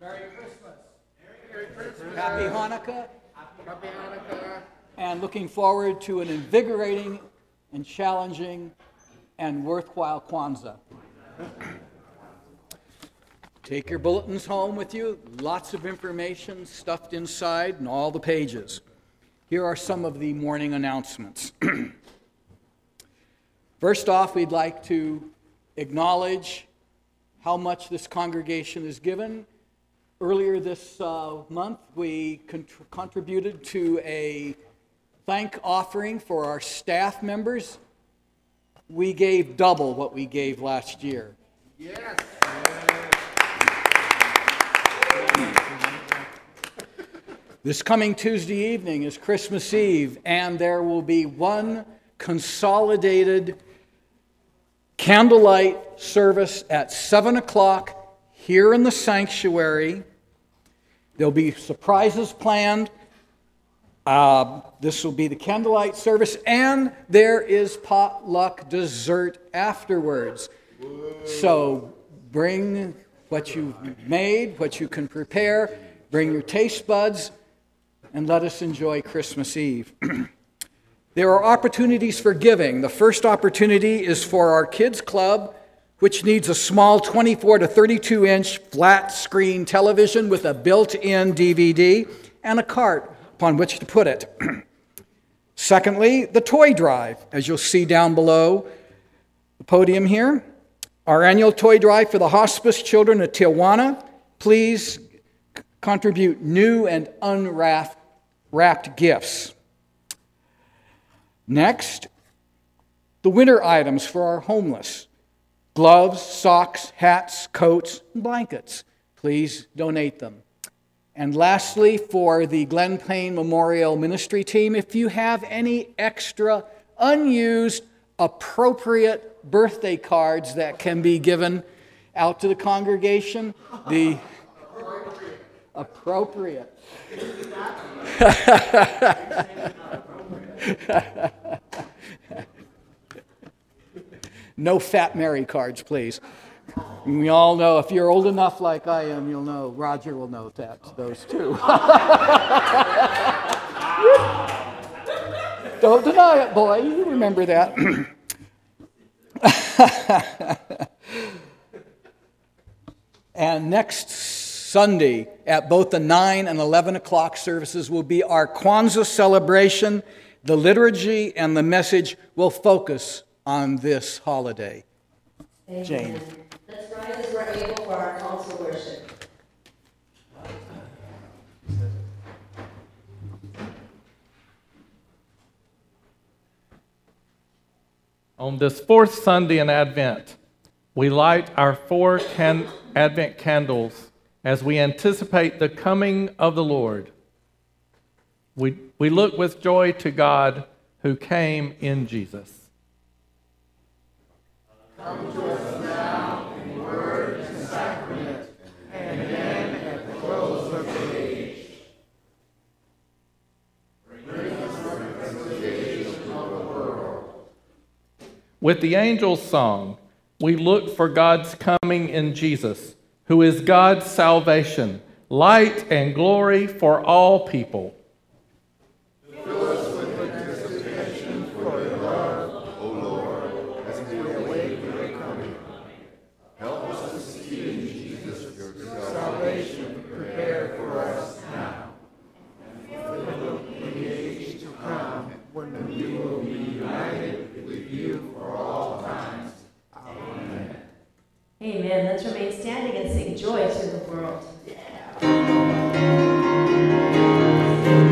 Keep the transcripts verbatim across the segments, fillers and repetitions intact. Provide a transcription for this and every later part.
Merry Christmas. Merry Christmas. Happy Hanukkah. Happy Hanukkah. And looking forward to an invigorating and challenging and worthwhile Kwanzaa. Take your bulletins home with you. Lots of information stuffed inside and all the pages. Here are some of the morning announcements. First off, we'd like to acknowledge how much this congregation is given. Earlier this uh, month, we cont- contributed to a thank offering for our staff members. We gave double what we gave last year. Yes. This coming Tuesday evening is Christmas Eve, and there will be one consolidated candlelight service at seven o'clock here in the sanctuary. There'll be surprises planned. Uh, this will be the candlelight service, and there is potluck dessert afterwards. So bring what you've made, what you can prepare, bring your taste buds, and let us enjoy Christmas Eve. There are opportunities for giving. The first opportunity is for our kids club, which needs a small twenty-four to thirty-two inch flat screen television with a built-in D V D and a cart upon which to put it. Secondly, the toy drive, as you'll see down below the podium here. Our annual toy drive for the hospice children at Tijuana. Please contribute new and unwrapped wrapped gifts. Next, the winter items for our homeless. Gloves, socks, hats, coats, and blankets. Please donate them. And lastly, for the Glen Payne Memorial Ministry team, if you have any extra unused, appropriate birthday cards that can be given out to the congregation, the appropriate. No Fat Mary cards, please. We all know, if you're old enough like I am, you'll know, Roger will know that, those two. Don't deny it, boy. You remember that. And next Sunday, at both the nine and eleven o'clock services, will be our Kwanzaa celebration. The liturgy and the message will focus on this holiday. Amen. Jane. Let's rise as we're able for our call to worship. On this fourth Sunday in Advent, we light our four can- Advent candles as we anticipate the coming of the Lord. We, we look with joy to God who came in Jesus. Come to us now in word and sacrament, and then at the close of the age. Bring us the reconciliation of the world. With the angel's song, we look for God's coming in Jesus, who is God's salvation, light and glory for all people. Fill us with anticipation for your love, O Lord, as we await your coming. Help us to see in Jesus your salvation prepared for us now, and fulfill in the age to come when we will be united with you for all times. Amen. Amen. Let's remain standing and sing joy to the world.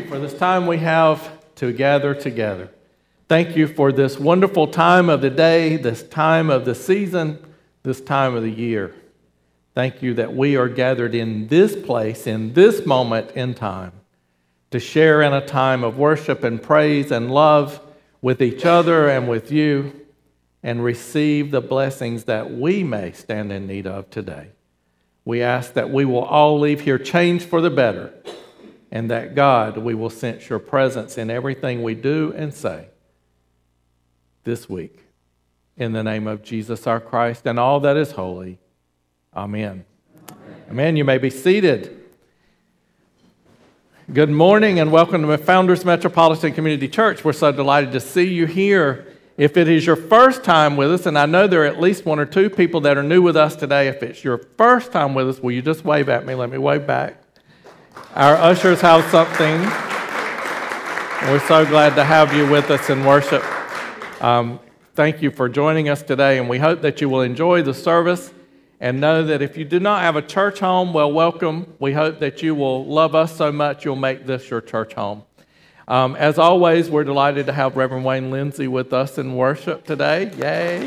for this time we have to gather together. Thank you for this wonderful time of the day, this time of the season, this time of the year. Thank you that we are gathered in this place, in this moment in time, to share in a time of worship and praise and love with each other and with you, and receive the blessings that we may stand in need of today. We ask that we will all leave here changed for the better, and that, God, we will sense your presence in everything we do and say this week. In the name of Jesus our Christ and all that is holy. Amen. Amen. Amen. You may be seated. Good morning and welcome to Founders Metropolitan Community Church. We're so delighted to see you here. If it is your first time with us, and I know there are at least one or two people that are new with us today, if it's your first time with us, will you just wave at me? Let me wave back. Our ushers have something. We're so glad to have you with us in worship. Um, thank you for joining us today, and we hope that you will enjoy the service and know that if you do not have a church home, well, welcome. We hope that you will love us so much you'll make this your church home. Um, as always, we're delighted to have Reverend Wayne Lindsay with us in worship today. Yay!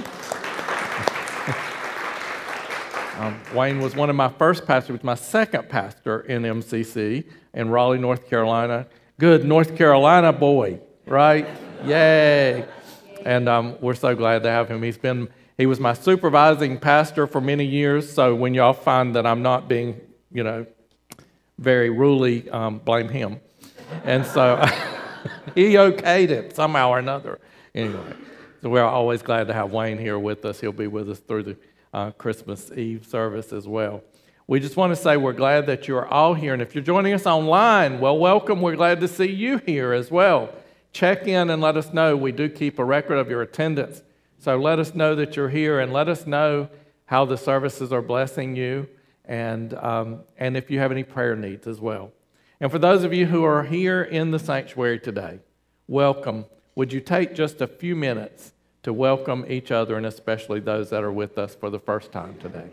um, Wayne was one of my first pastors. He was my second pastor in M C C in Raleigh, North Carolina. Good North Carolina boy, right? Yay! And um, we're so glad to have him. He's been he was my supervising pastor for many years. So when y'all find that I'm not being, you know, very ruly, um, blame him. And so he okayed it somehow or another. Anyway, so we're always glad to have Wayne here with us. He'll be with us through the uh, Christmas Eve service as well. We just want to say we're glad that you're all here. And if you're joining us online, well, welcome. We're glad to see you here as well. Check in and let us know. We do keep a record of your attendance. So let us know that you're here and let us know how the services are blessing you and, um, and if you have any prayer needs as well. And for those of you who are here in the sanctuary today, welcome. Would you take just a few minutes to welcome each other and especially those that are with us for the first time today?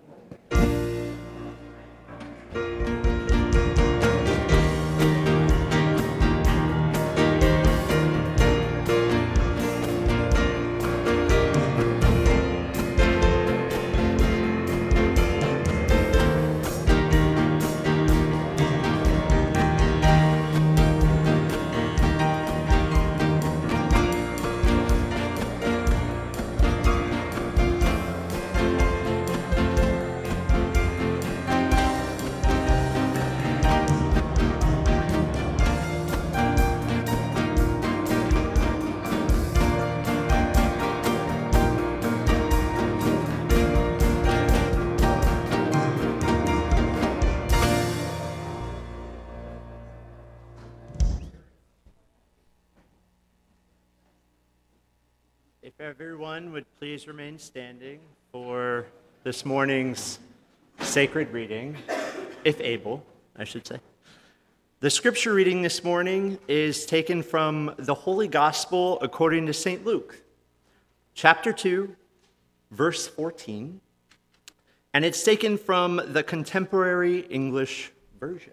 If everyone would please remain standing for this morning's sacred reading, if able, I should say. The scripture reading this morning is taken from the Holy Gospel according to Saint Luke, chapter two, verse fourteen, and it's taken from the Contemporary English Version.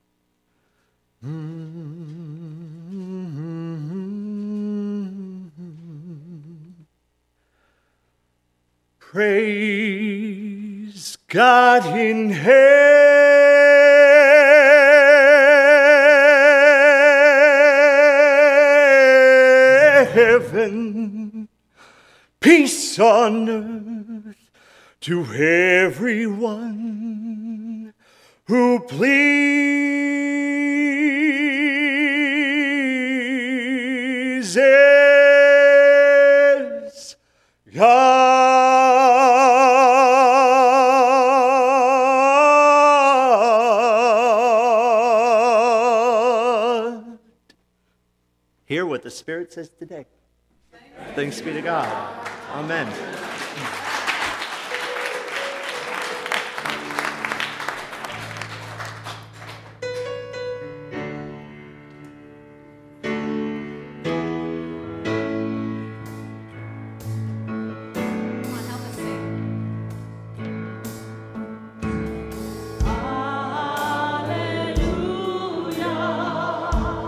Praise God in heaven, peace on earth to everyone who pleases God. Hear what the Spirit says today. Thanks be to God. Amen. Hallelujah.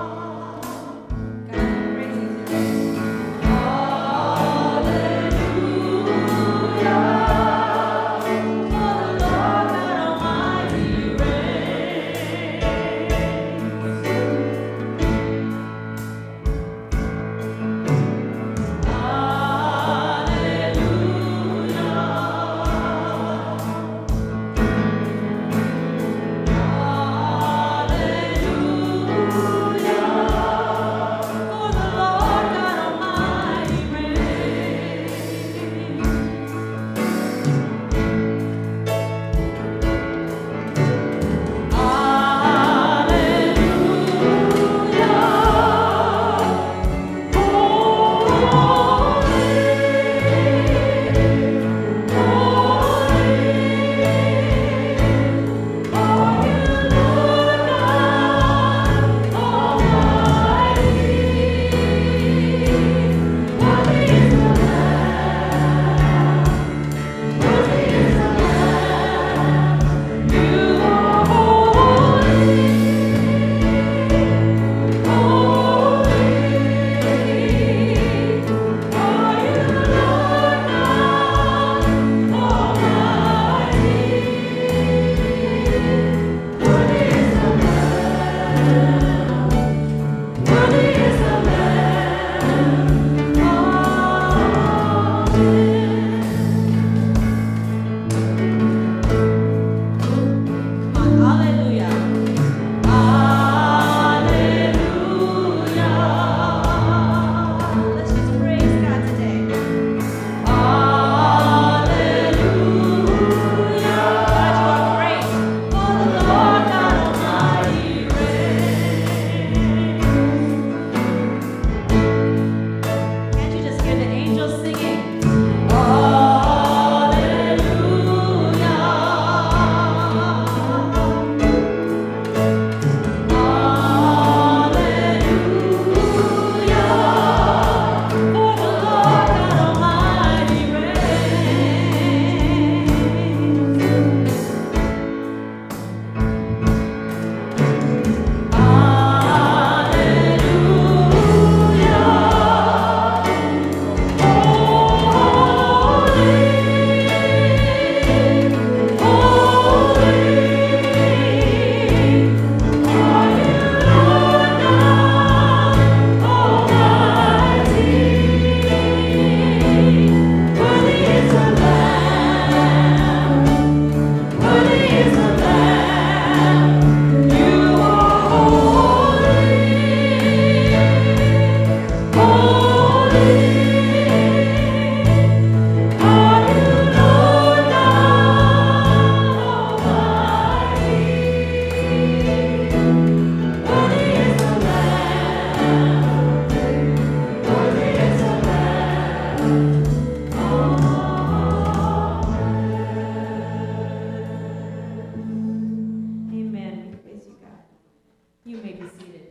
seated.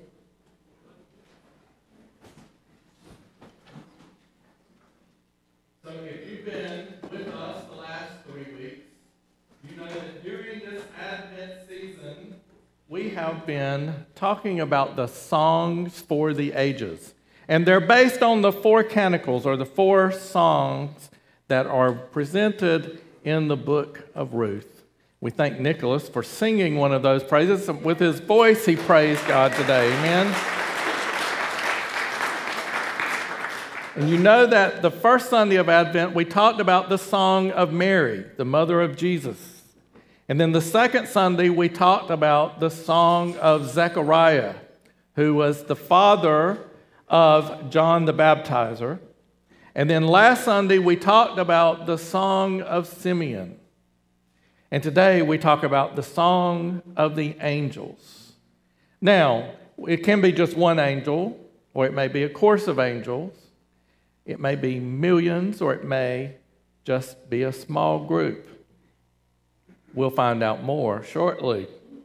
So if you've been with us the last three weeks, you know that during this Advent season, we have been talking about the songs for the ages. And they're based on the four canticles, or the four songs that are presented in the book of Ruth. We thank Nicholas for singing one of those praises. With his voice, he praised God today. Amen. And you know that the first Sunday of Advent, we talked about the song of Mary, the mother of Jesus. And then the second Sunday, we talked about the song of Zechariah, who was the father of John the Baptizer. And then last Sunday, we talked about the song of Simeon. And today, we talk about the song of the angels. Now, it can be just one angel, or it may be a chorus of angels. It may be millions, or it may just be a small group. We'll find out more shortly.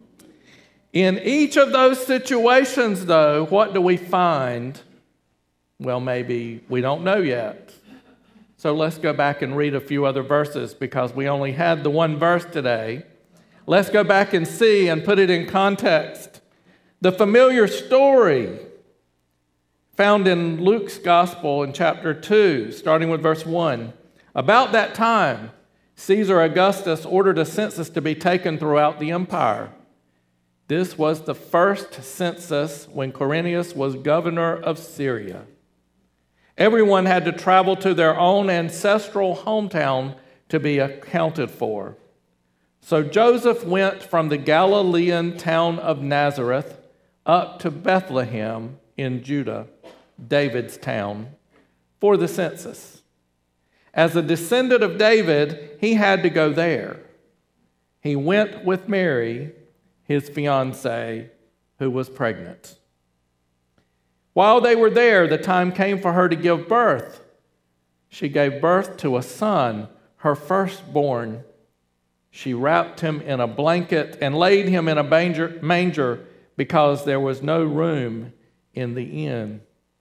In each of those situations, though, what do we find? Well, maybe we don't know yet. So let's go back and read a few other verses because we only had the one verse today. Let's go back and see and put it in context. The familiar story found in Luke's Gospel in chapter two, starting with verse one. About that time, Caesar Augustus ordered a census to be taken throughout the empire. This was the first census when Quirinius was governor of Syria. Everyone had to travel to their own ancestral hometown to be accounted for. So Joseph went from the Galilean town of Nazareth up to Bethlehem in Judah, David's town, for the census. As a descendant of David, he had to go there. He went with Mary, his fiancée, who was pregnant. While they were there, the time came for her to give birth. She gave birth to a son, her firstborn. She wrapped him in a blanket and laid him in a manger, manger because there was no room in the inn.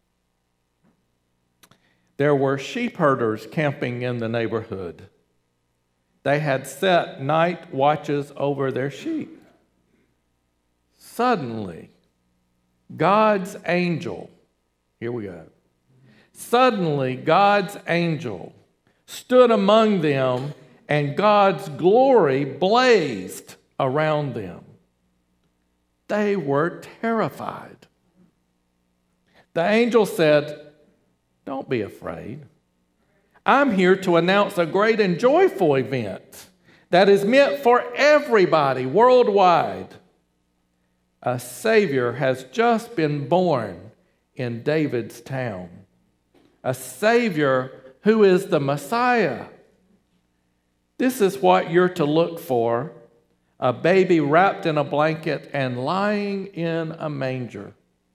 There were sheep herders camping in the neighborhood. They had set night watches over their sheep. Suddenly, God's angel, here we go. Suddenly, God's angel stood among them, and God's glory blazed around them. They were terrified. The angel said, "Don't be afraid. I'm here to announce a great and joyful event that is meant for everybody worldwide. A Savior has just been born in David's town. A Savior who is the Messiah. This is what you're to look for: a baby wrapped in a blanket and lying in a manger."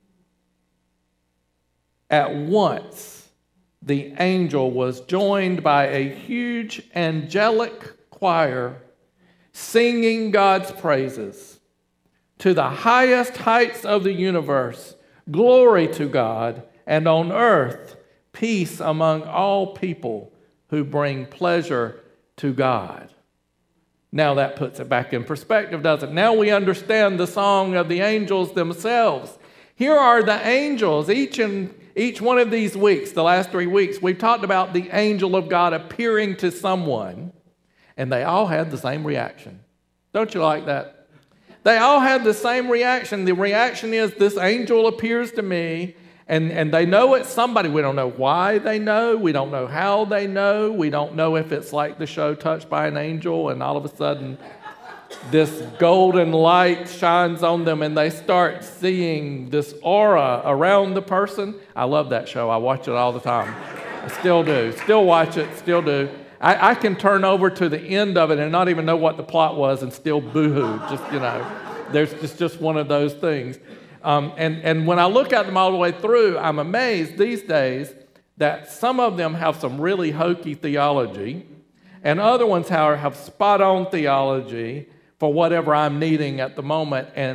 At once, the angel was joined by a huge angelic choir singing God's praises. To the highest heights of the universe, glory to God, and on earth, peace among all people who bring pleasure to God. Now that puts it back in perspective, doesn't it? Now we understand the song of the angels themselves. Here are the angels. Each and each one of these weeks, the last three weeks, we've talked about the angel of God appearing to someone, and they all had the same reaction. Don't you like that? They all had the same reaction. The reaction is, this angel appears to me, and, and they know it's somebody. We don't know why they know. We don't know how they know. We don't know if it's like the show Touched by an Angel, and all of a sudden this golden light shines on them and they start seeing this aura around the person. I love that show. I watch it all the time. I still do. Still watch it. Still do. I, I can turn over to the end of it and not even know what the plot was and still boo-hoo. Just, you know, there's just, just one of those things. Um, and, and when I look at them all the way through, I'm amazed these days that some of them have some really hokey theology, and other ones, however, have spot-on theology for whatever I'm needing at the moment. And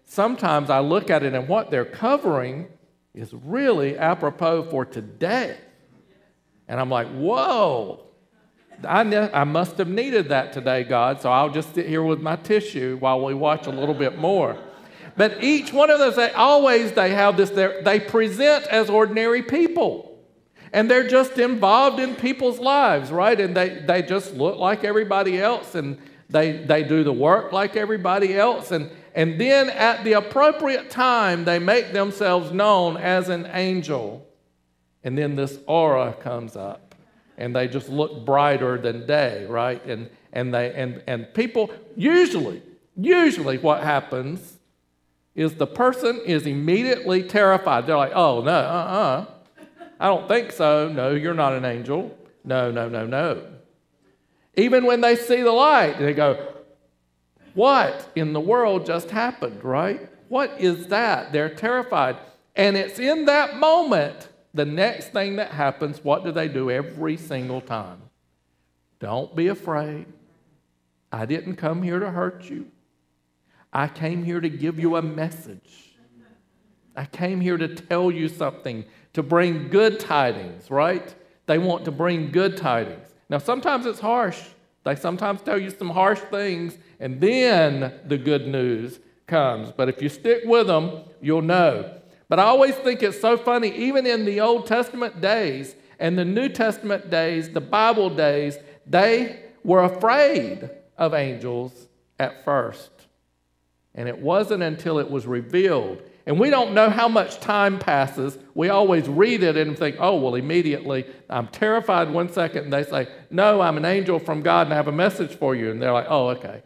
sometimes I look at it and what they're covering is really apropos for today. And I'm like, whoa, I, ne- I must have needed that today, God, so I'll just sit here with my tissue while we watch a little bit more. But each one of those, they always, they have this, they present as ordinary people. And they're just involved in people's lives, right? And they, they just look like everybody else, and they, they do the work like everybody else. And, and then at the appropriate time, they make themselves known as an angel. And then this aura comes up, and they just look brighter than day, right? And, and, they, and, and people, usually, usually what happens is the person is immediately terrified. They're like, oh, no, uh-uh. I don't think so. No, you're not an angel. No, no, no, no. Even when they see the light, they go, what in the world just happened, right? What is that? They're terrified. And it's in that moment, the next thing that happens, what do they do every single time? Don't be afraid. I didn't come here to hurt you. I came here to give you a message. I came here to tell you something, to bring good tidings, right? They want to bring good tidings. Now, sometimes it's harsh. They sometimes tell you some harsh things, and then the good news comes. But if you stick with them, you'll know. But I always think it's so funny, even in the Old Testament days and the New Testament days, the Bible days, they were afraid of angels at first. And it wasn't until it was revealed. And we don't know how much time passes. We always read it and think, oh, well, immediately, I'm terrified one second. And they say, no, I'm an angel from God and I have a message for you. And they're like, oh, okay.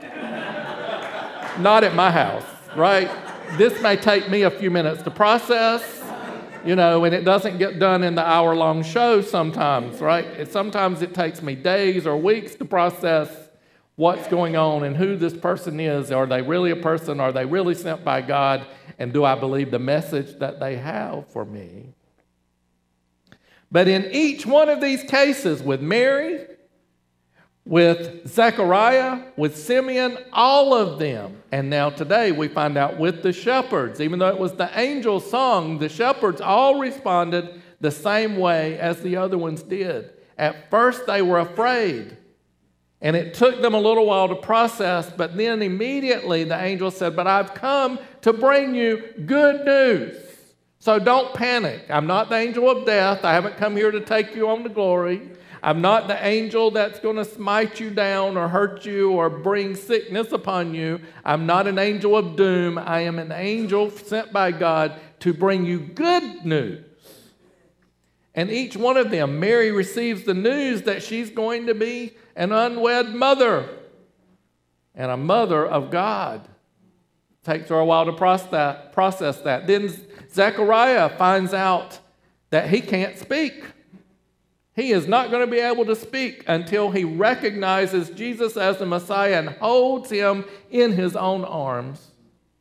Not at my house, right? This may take me a few minutes to process, you know, and it doesn't get done in the hour-long show sometimes, right? It, sometimes it takes me days or weeks to process what's going on and who this person is. Are they really a person? Are they really sent by God? And do I believe the message that they have for me? But in each one of these cases, with Mary, with Zechariah, with Simeon, all of them, and now today we find out with the shepherds, even though it was the angel song, the shepherds all responded the same way as the other ones did. At first they were afraid. And it took them a little while to process, but then immediately the angel said, but I've come to bring you good news. So don't panic. I'm not the angel of death. I haven't come here to take you on to glory. I'm not the angel that's going to smite you down or hurt you or bring sickness upon you. I'm not an angel of doom. I am an angel sent by God to bring you good news. And each one of them, Mary receives the news that she's going to be an unwed mother and a mother of God. It takes her a while to process that. Then Zechariah finds out that he can't speak. He is not going to be able to speak until he recognizes Jesus as the Messiah and holds him in his own arms.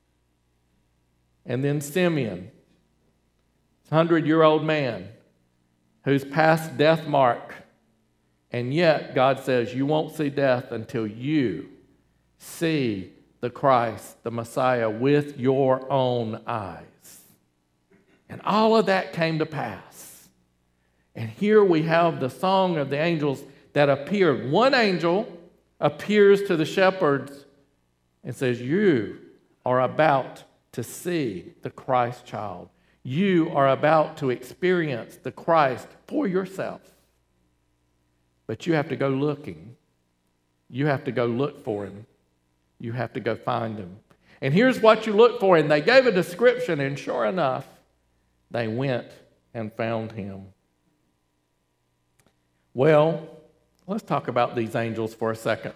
And then Simeon, this hundred-year-old man, who's past death mark, and yet God says you won't see death until you see the Christ, the Messiah, with your own eyes. And all of that came to pass. And here we have the song of the angels that appeared. One angel appears to the shepherds and says, you are about to see the Christ child. You are about to experience the Christ for yourself. But you have to go looking. You have to go look for him. You have to go find him. And here's what you look for. And they gave a description, and sure enough, they went and found him. Well, let's talk about these angels for a second.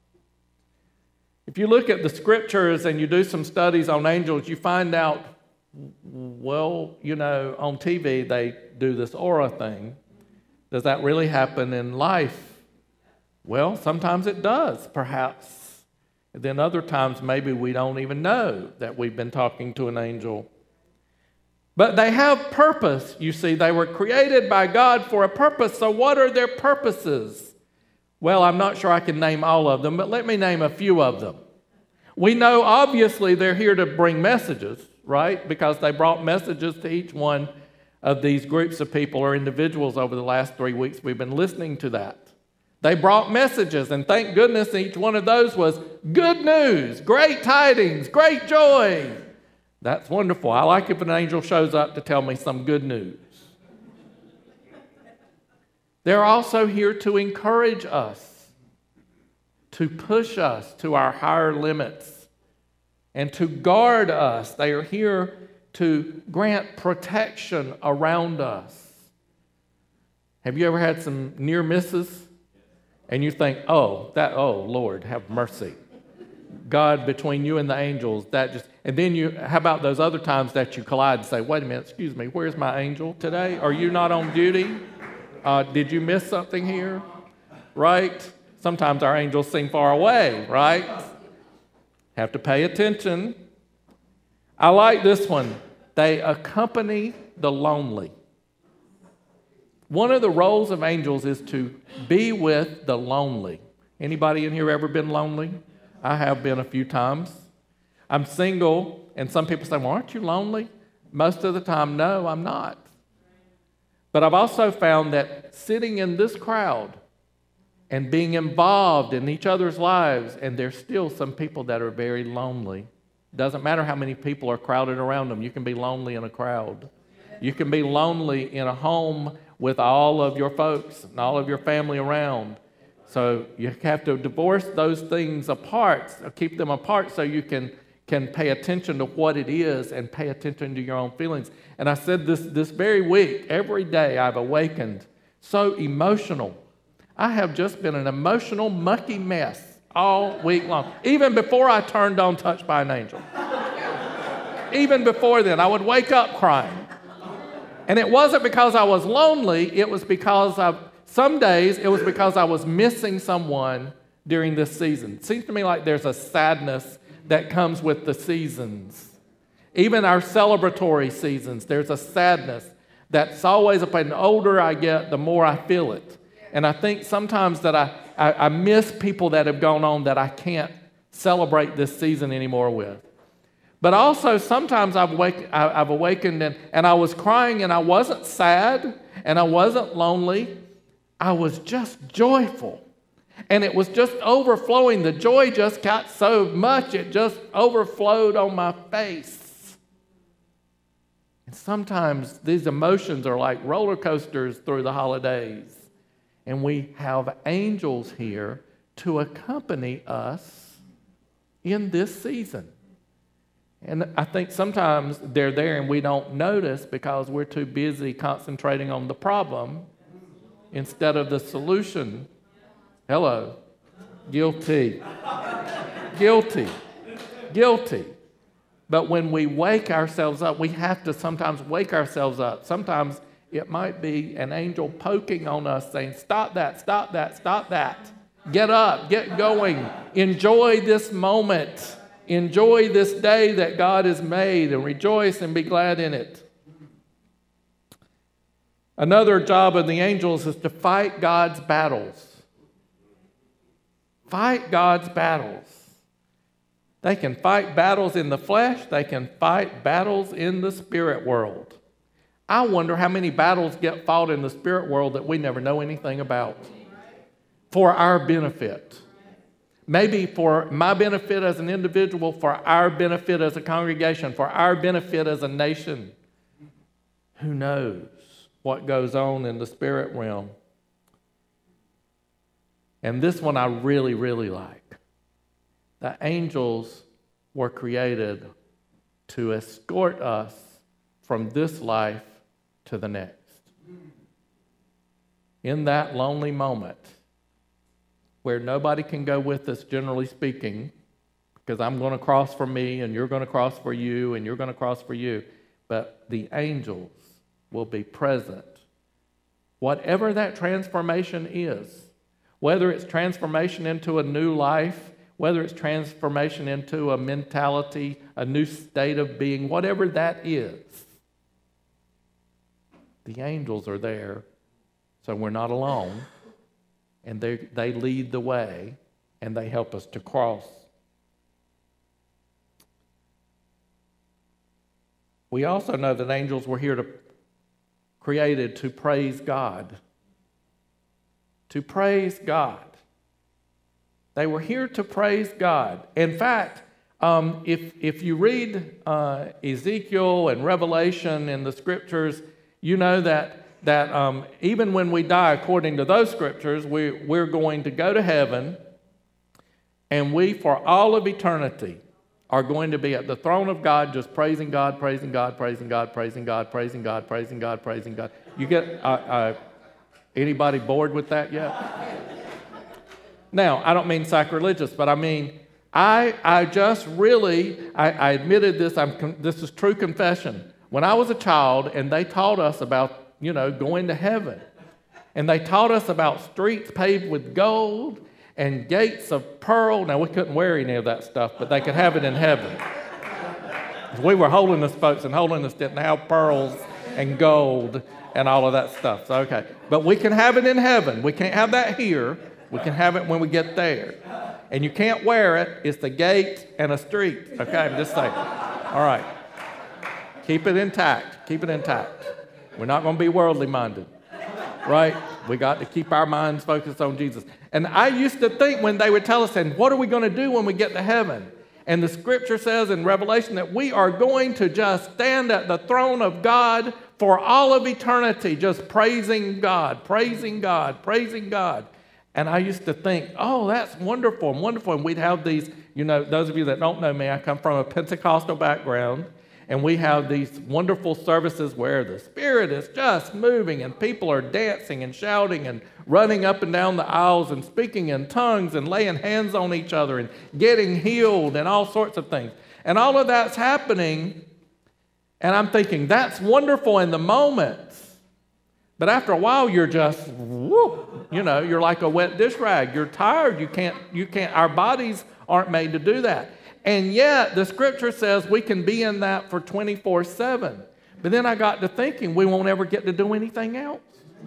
If you look at the scriptures and you do some studies on angels, you find out, well, you know, on T V they do this aura thing. Does that really happen in life? Well, sometimes it does, perhaps. And then other times maybe we don't even know that we've been talking to an angel. But they have purpose, you see. They were created by God for a purpose. So what are their purposes? Well, I'm not sure I can name all of them, but let me name a few of them. We know obviously they're here to bring messages, right? Because they brought messages to each one of these groups of people or individuals over the last three weeks. We've been listening to that. They brought messages, and thank goodness each one of those was good news, great tidings, great joy. That's wonderful. I like if an angel shows up to tell me some good news. They're also here to encourage us, to push us to our higher limits, and to guard us. They are here to grant protection around us. Have you ever had some near misses? And you think, oh, that, oh, Lord, have mercy. God, between you and the angels, that just, and then you, how about those other times that you collide and say, wait a minute, excuse me, where's my angel today? Are you not on duty? Uh, did you miss something here? Right? Sometimes our angels seem far away, right? Have to pay attention. I like this one. They accompany the lonely. One of the roles of angels is to be with the lonely. Anybody in here ever been lonely? I have been a few times. I'm single, and some people say, well, aren't you lonely? Most of the time, no, I'm not. But I've also found that sitting in this crowd and being involved in each other's lives, and there's still some people that are very lonely. Doesn't matter how many people are crowded around them. You can be lonely in a crowd. You can be lonely in a home with all of your folks and all of your family around. So you have to divorce those things apart, keep them apart so you can, can pay attention to what it is and pay attention to your own feelings. And I said this, this very week, every day I've awakened so emotional. I have just been an emotional, mucky mess all week long. Even before I turned on Touched by an Angel. Even before then, I would wake up crying. And it wasn't because I was lonely, it was because of, some days it was because I was missing someone during this season. It seems to me like there's a sadness that comes with the seasons. Even our celebratory seasons, there's a sadness that's always up. And the older I get, the more I feel it. And I think sometimes that I, I, I miss people that have gone on that I can't celebrate this season anymore with. But also sometimes I've, wake, I've awakened and, and I was crying and I wasn't sad and I wasn't lonely. I was just joyful. And it was just overflowing. The joy just got so much, it just overflowed on my face. And sometimes these emotions are like roller coasters through the holidays. And we have angels here to accompany us in this season. And I think sometimes they're there and we don't notice because we're too busy concentrating on the problem instead of the solution. Hello. Guilty. Guilty. Guilty. But when we wake ourselves up, we have to sometimes wake ourselves up. Sometimes it might be an angel poking on us saying, stop that, stop that, stop that. Get up, get going. Enjoy this moment. Enjoy this day that God has made and rejoice and be glad in it. Another job of the angels is to fight God's battles. Fight God's battles. They can fight battles in the flesh. They can fight battles in the spirit world. I wonder how many battles get fought in the spirit world that we never know anything about for our benefit. Maybe for my benefit as an individual, for our benefit as a congregation, for our benefit as a nation. Who knows what goes on in the spirit realm? And this one I really, really like. The angels were created to escort us from this life to the next. In that lonely moment, where nobody can go with us, generally speaking, because I'm going to cross for me, and you're going to cross for you, and you're going to cross for you. But the angels will be present. Whatever that transformation is, whether it's transformation into a new life, whether it's transformation into a mentality, a new state of being, whatever that is, the angels are there, so we're not alone. And they, they lead the way, and they help us to cross. we also know that angels were here to created to praise God. To praise God. They were here to praise God. In fact, um, if, if you read uh, Ezekiel and Revelation in the scriptures, you know that, that um, even when we die, according to those scriptures, we, we're going to go to heaven, and we, for all of eternity, are going to be at the throne of God, just praising God, praising God, praising God, praising God, praising God, praising God, praising God. You get, uh, uh, anybody bored with that yet? Now, I don't mean sacrilegious, but I mean, I, I just really, I, I admitted this, I'm, this is true confession. When I was a child and they taught us about, you know, going to heaven, and they taught us about streets paved with gold and gates of pearl. Now, we couldn't wear any of that stuff, but they could have it in heaven. We were holiness folks, and holiness didn't have pearls and gold and all of that stuff. So, okay. But we can have it in heaven. We can't have that here. We can have it when we get there. And you can't wear it. It's the gate and a street. Okay, I'm just saying. All right. Keep it intact. Keep it intact. We're not going to be worldly minded. Right? We got to keep our minds focused on Jesus. And I used to think when they would tell us, and what are we going to do when we get to heaven? And the scripture says in Revelation that we are going to just stand at the throne of God for all of eternity, just praising God, praising God, praising God. And I used to think, oh, that's wonderful and wonderful. And we'd have these, you know, those of you that don't know me, I come from a Pentecostal background. And we have these wonderful services where the Spirit is just moving and people are dancing and shouting and running up and down the aisles and speaking in tongues and laying hands on each other and getting healed and all sorts of things. And all of that's happening, and I'm thinking, that's wonderful in the moment. But after a while, you're just, whoop, you know, you're like a wet dish rag. You're tired. You can't, you can't, our bodies aren't made to do that. And yet, the scripture says we can be in that for twenty-four seven. But then I got to thinking, we won't ever get to do anything else.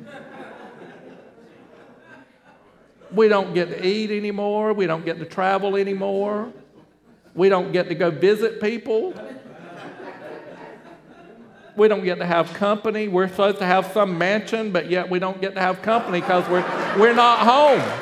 We don't get to eat anymore. We don't get to travel anymore. We don't get to go visit people. We don't get to have company. We're supposed to have some mansion, but yet we don't get to have company because we're, we're not home.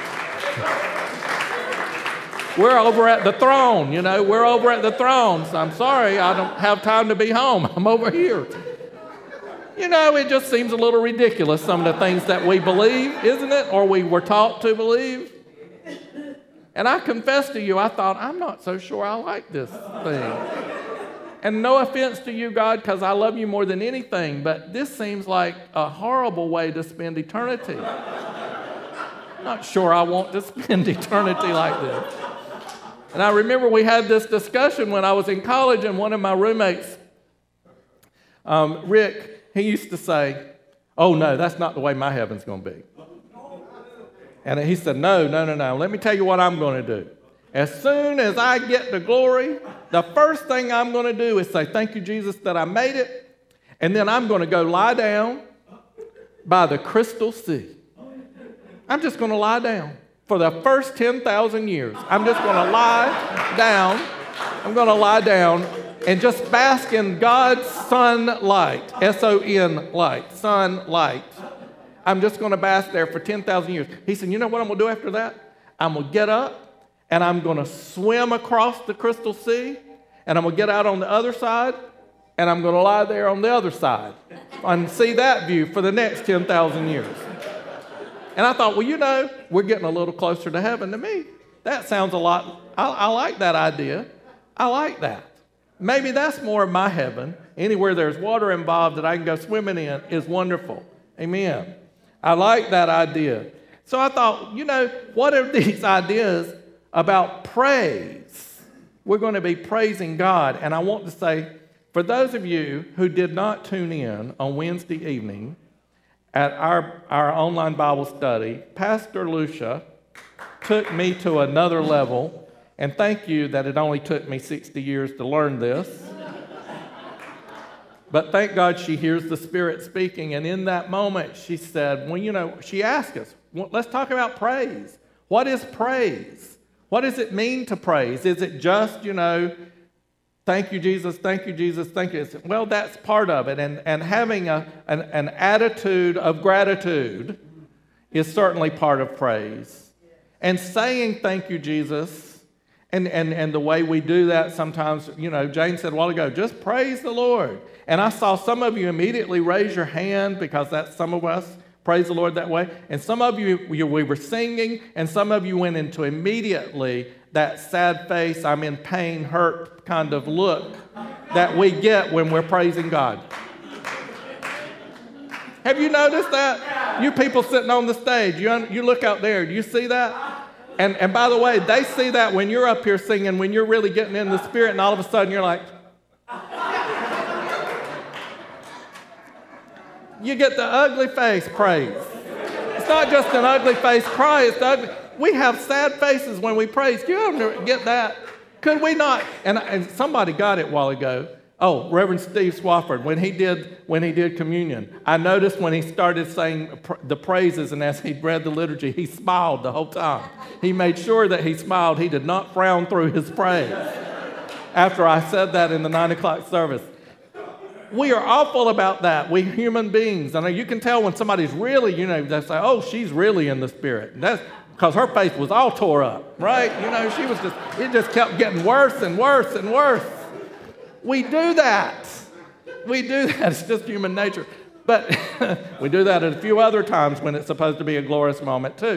We're over at the throne, you know. We're over at the throne. So I'm sorry, I don't have time to be home. I'm over here. You know, it just seems a little ridiculous, some of the things that we believe, isn't it? Or we were taught to believe. And I confess to you, I thought, I'm not so sure I like this thing. And no offense to you, God, because I love you more than anything, but this seems like a horrible way to spend eternity. I'm not sure I want to spend eternity like this. And I remember we had this discussion when I was in college, and one of my roommates, um, Rick, he used to say, oh, no, that's not the way my heaven's going to be. And he said, no, no, no, no. Let me tell you what I'm going to do. As soon as I get to glory, the first thing I'm going to do is say, thank you, Jesus, that I made it. And then I'm going to go lie down by the crystal sea. I'm just going to lie down. For the first ten thousand years, I'm just going to lie down. I'm going to lie down and just bask in God's sunlight, S O N light, sunlight. I'm just going to bask there for ten thousand years. He said, you know what I'm going to do after that? I'm going to get up and I'm going to swim across the crystal sea, and I'm going to get out on the other side, and I'm going to lie there on the other side and see that view for the next ten thousand years. And I thought, well, you know, we're getting a little closer to heaven to me. That sounds a lot, I, I like that idea. I like that. Maybe that's more of my heaven. Anywhere there's water involved that I can go swimming in is wonderful. Amen. I like that idea. So I thought, you know, what are these ideas about praise? We're going to be praising God. And I want to say, for those of you who did not tune in on Wednesday evening, at our, our online Bible study, Pastor Lucia took me to another level, and thank you that it only took me sixty years to learn this. But thank God she hears the Spirit speaking, and in that moment she said, well, you know, she asked us, well, let's talk about praise. What is praise? What does it mean to praise? Is it just, you know, Thank you, Jesus. Thank you, Jesus. Thank you. It's, well, that's part of it. And, and having a, an, an attitude of gratitude is certainly part of praise. And saying thank you, Jesus, and, and, and the way we do that sometimes, you know, Jane said a while ago, just praise the Lord. And I saw some of you immediately raise your hand because that's some of us. Praise the Lord that way. And some of you, you, we were singing, and some of you went into immediately that sad face, I'm in pain, hurt kind of look that we get when we're praising God. Have you noticed that? You people sitting on the stage, you, you look out there, do you see that? And, and by the way, they see that when you're up here singing, when you're really getting in the spirit, and all of a sudden you're like, you get the ugly face praise. It's not just an ugly face cry, it's the ugly. We have sad faces when we praise. You don't get that. Could we not? And, and somebody got it a while ago. Oh, Reverend Steve Swafford, when he did when he did communion, I noticed when he started saying pr- the praises, and as he read the liturgy, he smiled the whole time. He made sure that he smiled. He did not frown through his praise. After I said that in the nine o'clock service. We are awful about that. We human beings. I know you can tell when somebody's really, you know, they say, oh, she's really in the spirit. And that's because her face was all tore up, right? You know, she was just, it just kept getting worse and worse and worse. We do that. We do that. It's just human nature. But we do that at a few other times when it's supposed to be a glorious moment too.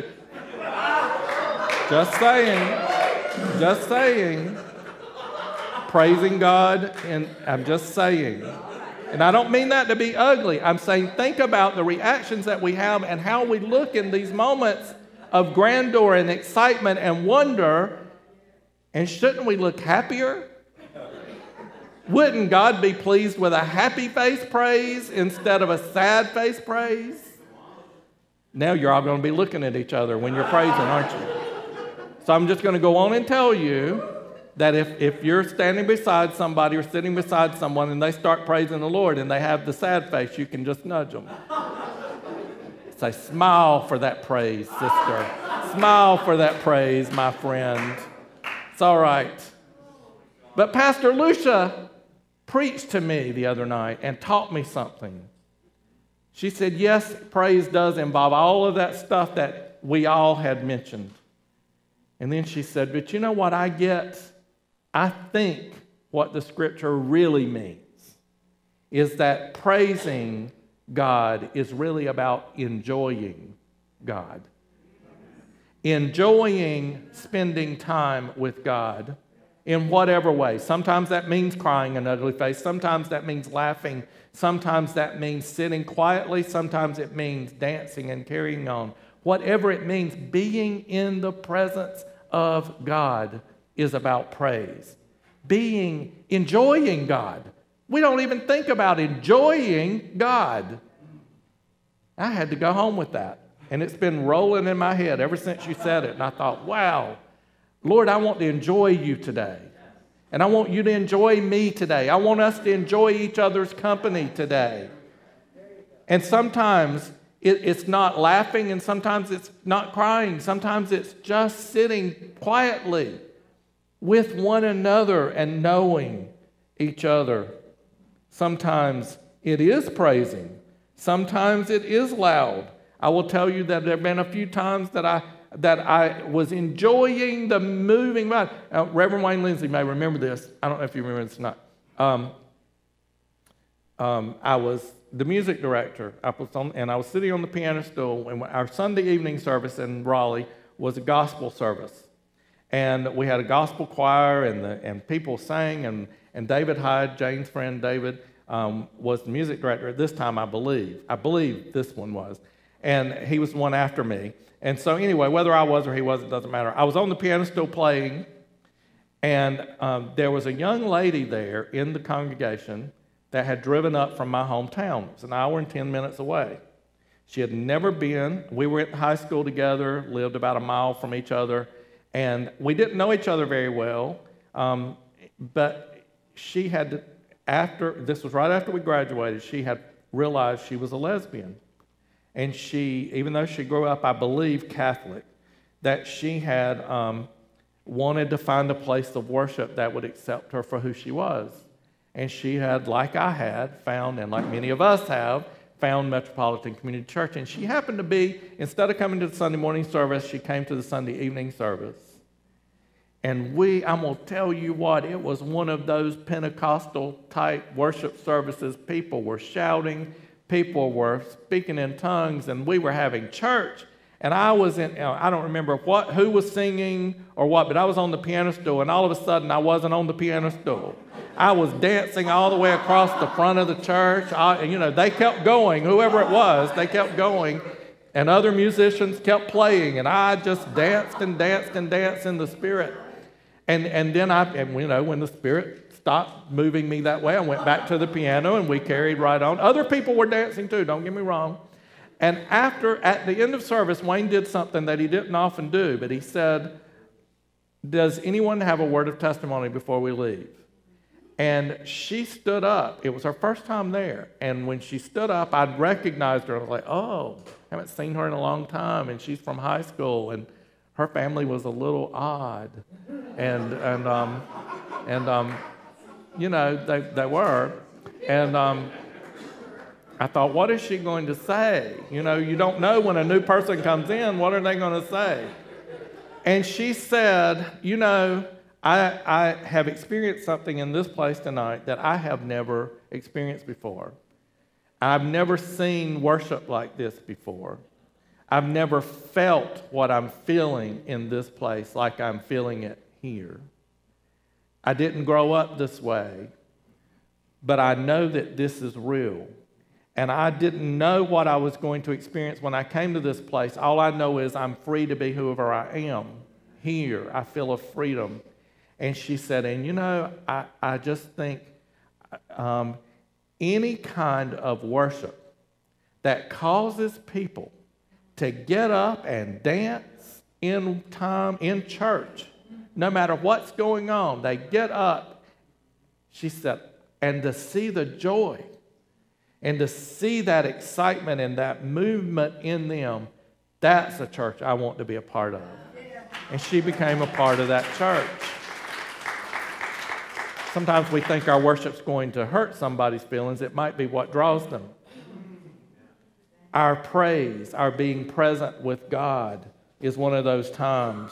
Just saying. Just saying. Praising God, and I'm just saying. And I don't mean that to be ugly. I'm saying think about the reactions that we have and how we look in these moments of grandeur and excitement and wonder. And shouldn't we look happier? Wouldn't God be pleased with a happy face praise instead of a sad face praise? Now you're all going to be looking at each other when you're praising, aren't you? So I'm just going to go on and tell you that if, if you're standing beside somebody or sitting beside someone and they start praising the Lord and they have the sad face, you can just nudge them. Say, smile for that praise, sister. Smile for that praise, my friend. It's all right. But Pastor Lucia preached to me the other night and taught me something. She said, yes, praise does involve all of that stuff that we all had mentioned. And then she said, but you know what I get? I think what the scripture really means is that praising God is really about enjoying God. Enjoying spending time with God in whatever way. Sometimes that means crying an ugly face. Sometimes that means laughing. Sometimes that means sitting quietly. Sometimes it means dancing and carrying on. Whatever it means, being in the presence of God is about praise. Being, enjoying God. We don't even think about enjoying God. I had to go home with that. And it's been rolling in my head ever since you said it. And I thought, wow, Lord, I want to enjoy you today. And I want you to enjoy me today. I want us to enjoy each other's company today. And sometimes it, it's not laughing, and sometimes it's not crying. Sometimes it's just sitting quietly with one another and knowing each other. Sometimes it is praising. Sometimes it is loud. I will tell you that there have been a few times that I that I was enjoying the moving ride. Uh, Reverend Wayne Lindsay may remember this. I don't know if you remember this or not. Um, um, I was the music director. I was on, and I was sitting on the piano stool, and our Sunday evening service in Raleigh was a gospel service. And we had a gospel choir, and the, and people sang, and, and David Hyde, Jane's friend David, um, was the music director at this time, I believe. I believe this one was. And he was the one after me. And so anyway, whether I was or he was, it doesn't matter. I was on the piano still playing, and um, there was a young lady there in the congregation that had driven up from my hometown. It was an hour and ten minutes away. She had never been. We were at high school together, lived about a mile from each other, and we didn't know each other very well. Um, but she had, after, this was right after we graduated, she had realized she was a lesbian. And she, even though she grew up, I believe, Catholic, that she had um, wanted to find a place of worship that would accept her for who she was. And she had, like I had, found, and like many of us have, found Metropolitan Community Church. And she happened to be, instead of coming to the Sunday morning service, she came to the Sunday evening service. And we, I'm going to tell you what, it was one of those Pentecostal type worship services. People were shouting, people were speaking in tongues, and we were having church. And I was in, I don't remember what, who was singing or what, but I was on the piano stool, and all of a sudden I wasn't on the piano stool. I was dancing all the way across the front of the church. I, you know, they kept going, whoever it was, they kept going, and other musicians kept playing, and I just danced and danced and danced in the Spirit. And and then I, and you know, when the Spirit stopped moving me that way, I went back to the piano, and we carried right on. Other people were dancing too, don't get me wrong. And after, at the end of service, Wayne did something that he didn't often do, but he said, does anyone have a word of testimony before we leave? And she stood up. It was her first time there. And when she stood up, I recognized her. I was like, oh, I haven't seen her in a long time. And she's from high school. And her family was a little odd. And, and, um, and um, you know, they, they were. And um, I thought, what is she going to say? You know, you don't know when a new person comes in, what are they going to say? And she said, you know, I, I have experienced something in this place tonight that I have never experienced before. I've never seen worship like this before. I've never felt what I'm feeling in this place like I'm feeling it here. I didn't grow up this way, but I know that this is real. And I didn't know what I was going to experience when I came to this place. All I know is I'm free to be whoever I am here. I feel a freedom. And she said, and you know, I, I just think um, any kind of worship that causes people to get up and dance in time, in church, no matter what's going on, they get up, she said, and to see the joy and to see that excitement and that movement in them, that's a church I want to be a part of. And she became a part of that church. Sometimes we think our worship's going to hurt somebody's feelings. It might be what draws them. Our praise, our being present with God is one of those times.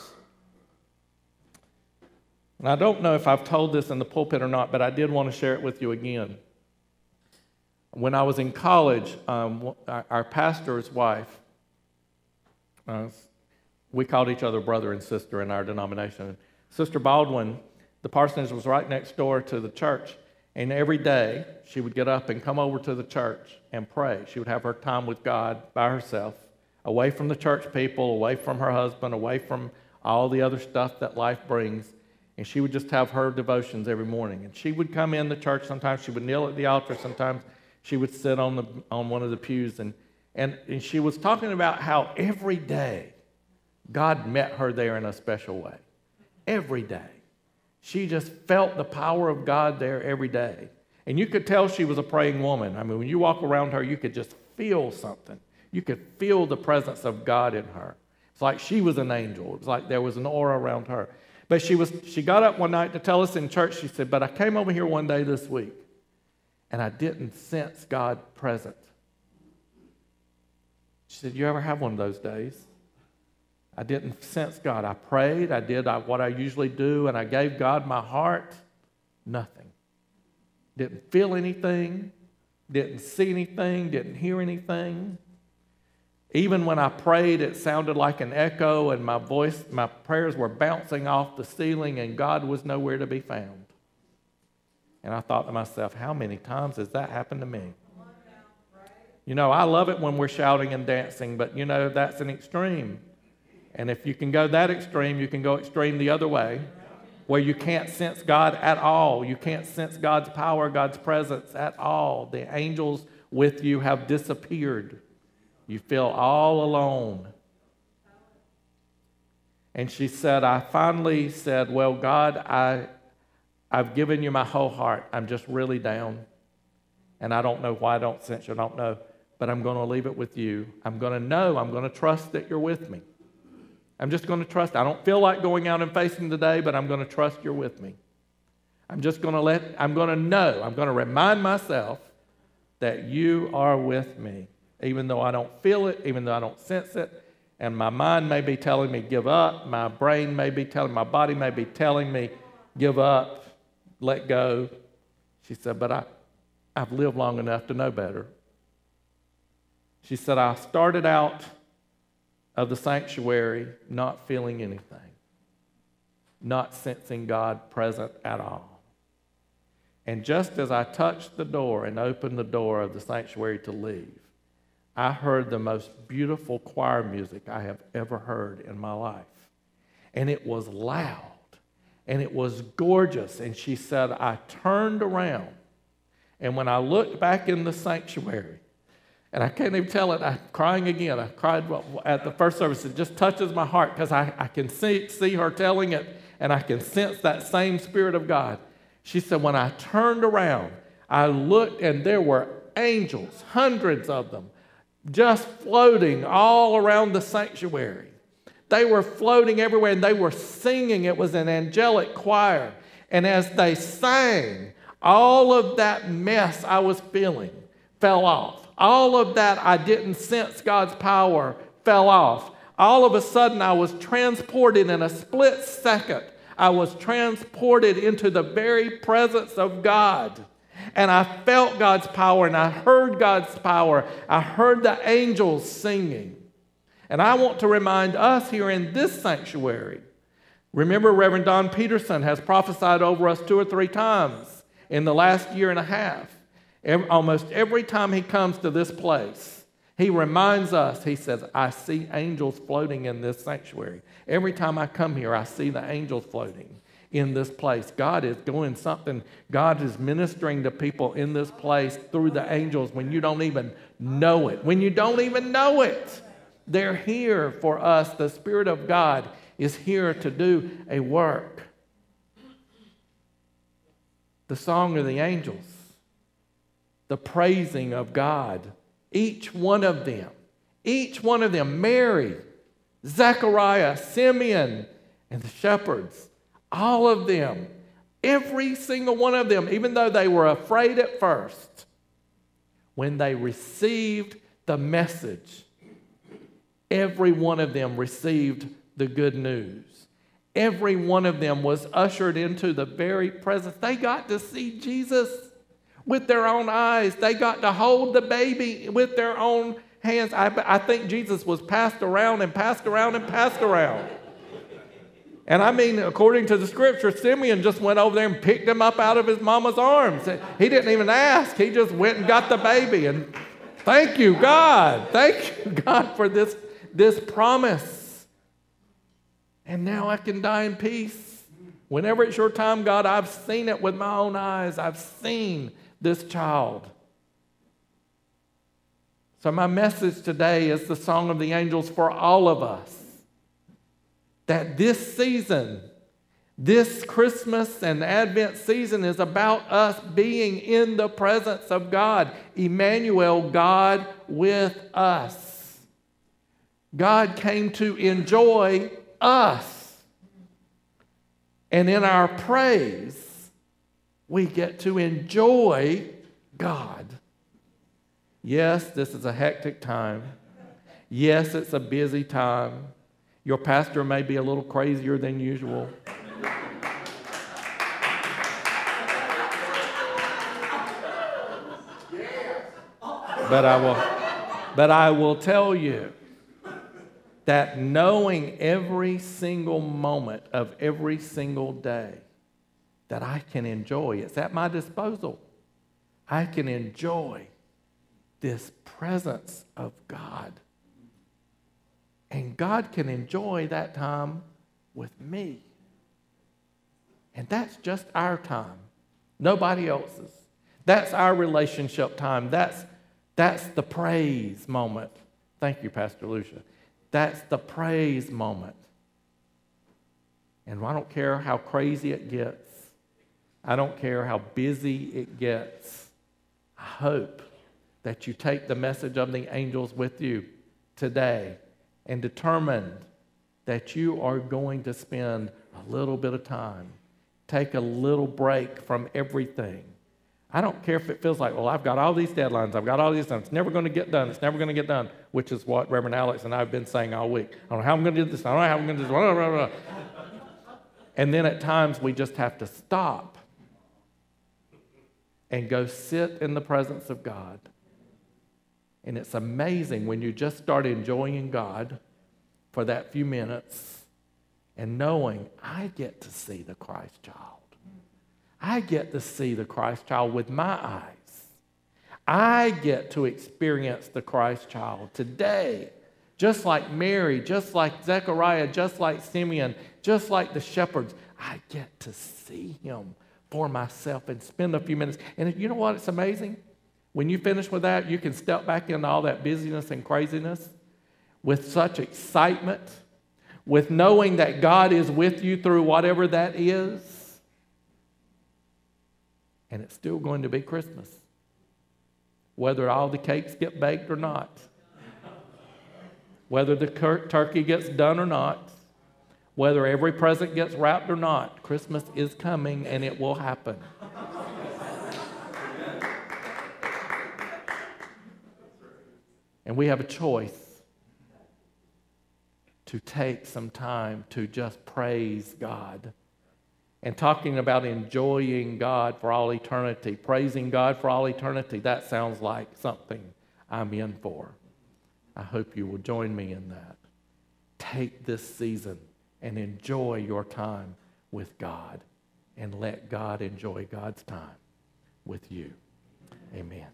And I don't know if I've told this in the pulpit or not, but I did want to share it with you again. When I was in college, um, our pastor's wife, uh, we called each other brother and sister in our denomination. Sister Baldwin, the parsonage was right next door to the church, and every day she would get up and come over to the church and pray. She would have her time with God by herself, away from the church people, away from her husband, away from all the other stuff that life brings. And she would just have her devotions every morning. And she would come in the church. Sometimes she would kneel at the altar. Sometimes she would sit on the on one of the pews. And, and, and she was talking about how every day God met her there in a special way. Every day. She just felt the power of God there every day. And you could tell she was a praying woman. I mean, when you walk around her, you could just feel something. You could feel the presence of God in her. It's like she was an angel. It was like there was an aura around her. But she was. She got up one night to tell us in church, she said, but I came over here one day this week, and I didn't sense God present. She said, you ever have one of those days? I didn't sense God. I prayed. I did what I usually do, and I gave God my heart. Nothing. Didn't feel anything. Didn't see anything. Didn't hear anything. Even when I prayed, it sounded like an echo, and my voice, my prayers were bouncing off the ceiling, and God was nowhere to be found. And I thought to myself, how many times has that happened to me? You know, I love it when we're shouting and dancing, but, you know, that's an extreme. And if you can go that extreme, you can go extreme the other way, where you can't sense God at all. You can't sense God's power, God's presence at all. The angels with you have disappeared. You feel all alone. And she said, I finally said, well, God, I, I've given you my whole heart. I'm just really down. And I don't know why I don't sense you. I don't know. But I'm going to leave it with you. I'm going to know. I'm going to trust that you're with me. I'm just going to trust. I don't feel like going out and facing the day, but I'm going to trust you're with me. I'm just going to let, I'm going to know, I'm going to remind myself that you are with me, even though I don't feel it, even though I don't sense it, and my mind may be telling me give up, my brain may be telling, my body may be telling me give up, let go. She said, but I, I've lived long enough to know better. She said, I started out of the sanctuary not feeling anything, not sensing God present at all. And just as I touched the door and opened the door of the sanctuary to leave, I heard the most beautiful choir music I have ever heard in my life. And it was loud, and it was gorgeous. And she said, I turned around, and when I looked back in the sanctuary, and I can't even tell it, I'm crying again. I cried at the first service. It just touches my heart because I, I can see, see her telling it, and I can sense that same Spirit of God. She said, when I turned around, I looked, and there were angels, hundreds of them, just floating all around the sanctuary. They were floating everywhere, and they were singing. It was an angelic choir. And as they sang, all of that mess I was feeling fell off. All of that I didn't sense God's power fell off. All of a sudden, I was transported in a split second. I was transported into the very presence of God. And I felt God's power, and I heard God's power. I heard the angels singing. And I want to remind us here in this sanctuary, remember Reverend Don Peterson has prophesied over us two or three times in the last year and a half. Every, almost every time he comes to this place, he reminds us, he says, I see angels floating in this sanctuary. Every time I come here, I see the angels floating in this place. God is doing something. God is ministering to people in this place through the angels when you don't even know it. When you don't even know it, they're here for us. The Spirit of God is here to do a work. The song of the angels, the praising of God, each one of them, each one of them, Mary, Zechariah, Simeon, and the shepherds, all of them, every single one of them, even though they were afraid at first, when they received the message, every one of them received the good news. Every one of them was ushered into the very presence. They got to see Jesus with their own eyes. They got to hold the baby with their own hands. I, I think Jesus was passed around and passed around and passed around. And I mean, according to the scripture, Simeon just went over there and picked him up out of his mama's arms. He didn't even ask. He just went and got the baby. And thank you, God. Thank you, God, for this, this promise. And now I can die in peace. Whenever it's your time, God, I've seen it with my own eyes. I've seen this child. So my message today is the song of the angels for all of us. That this season, this Christmas and Advent season is about us being in the presence of God. Emmanuel, God with us. God came to enjoy us. And in our praise, we get to enjoy God. Yes, this is a hectic time. Yes, it's a busy time. Your pastor may be a little crazier than usual. But I will, but I will tell you that knowing every single moment of every single day that I can enjoy, it's at my disposal. I can enjoy this presence of God. And God can enjoy that time with me. And that's just our time. Nobody else's. That's our relationship time. That's, that's the praise moment. Thank you, Pastor Lucia. That's the praise moment. And I don't care how crazy it gets. I don't care how busy it gets. I hope that you take the message of the angels with you today and determined that you are going to spend a little bit of time, take a little break from everything. I don't care if it feels like, well, I've got all these deadlines, I've got all these things, it's never going to get done, it's never going to get done, which is what Reverend Alex and I have been saying all week. I don't know how I'm going to do this, I don't know how I'm going to do this, blah, blah, blah. And then at times we just have to stop and go sit in the presence of God. And it's amazing when you just start enjoying God for that few minutes and knowing I get to see the Christ child. I get to see the Christ child with my eyes. I get to experience the Christ child today, just like Mary, just like Zechariah, just like Simeon, just like the shepherds. I get to see him for myself and spend a few minutes. And you know what? It's amazing. When you finish with that, you can step back into all that busyness and craziness with such excitement, with knowing that God is with you through whatever that is. And it's still going to be Christmas, whether all the cakes get baked or not, whether the turkey gets done or not, whether every present gets wrapped or not. Christmas is coming and it will happen. And we have a choice to take some time to just praise God. And talking about enjoying God for all eternity, praising God for all eternity, that sounds like something I'm in for. I hope you will join me in that. Take this season and enjoy your time with God, and let God enjoy God's time with you. Amen.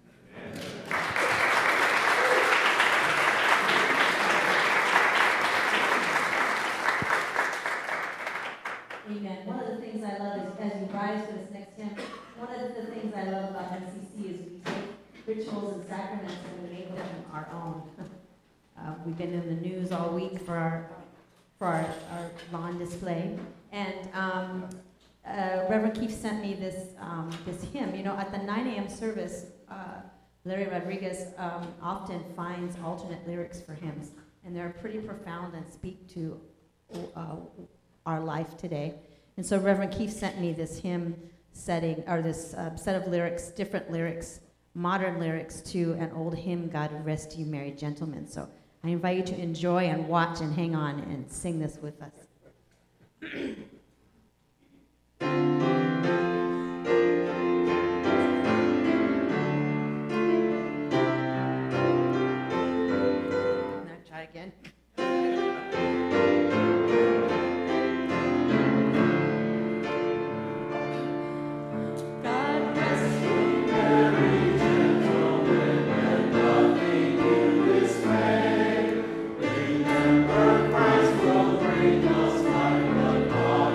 Amen. One of the things I love is, as you rise for this next hymn, one of the things I love about M C C is we take rituals and sacraments and we make them our own. Uh, we've been in the news all week for our for our, our lawn display, and um, uh, Reverend Keefe sent me this um, this hymn. You know, at the nine a.m. service, uh, Larry Rodriguez um, often finds alternate lyrics for hymns, and they're pretty profound and speak to uh, our life today. And so Reverend Keefe sent me this hymn setting, or this uh, set of lyrics, different lyrics, modern lyrics to an old hymn, God Rest You Merry Gentlemen. So I invite you to enjoy and watch and hang on and sing this with us. Now try again. Remember Christ will bring us life, but God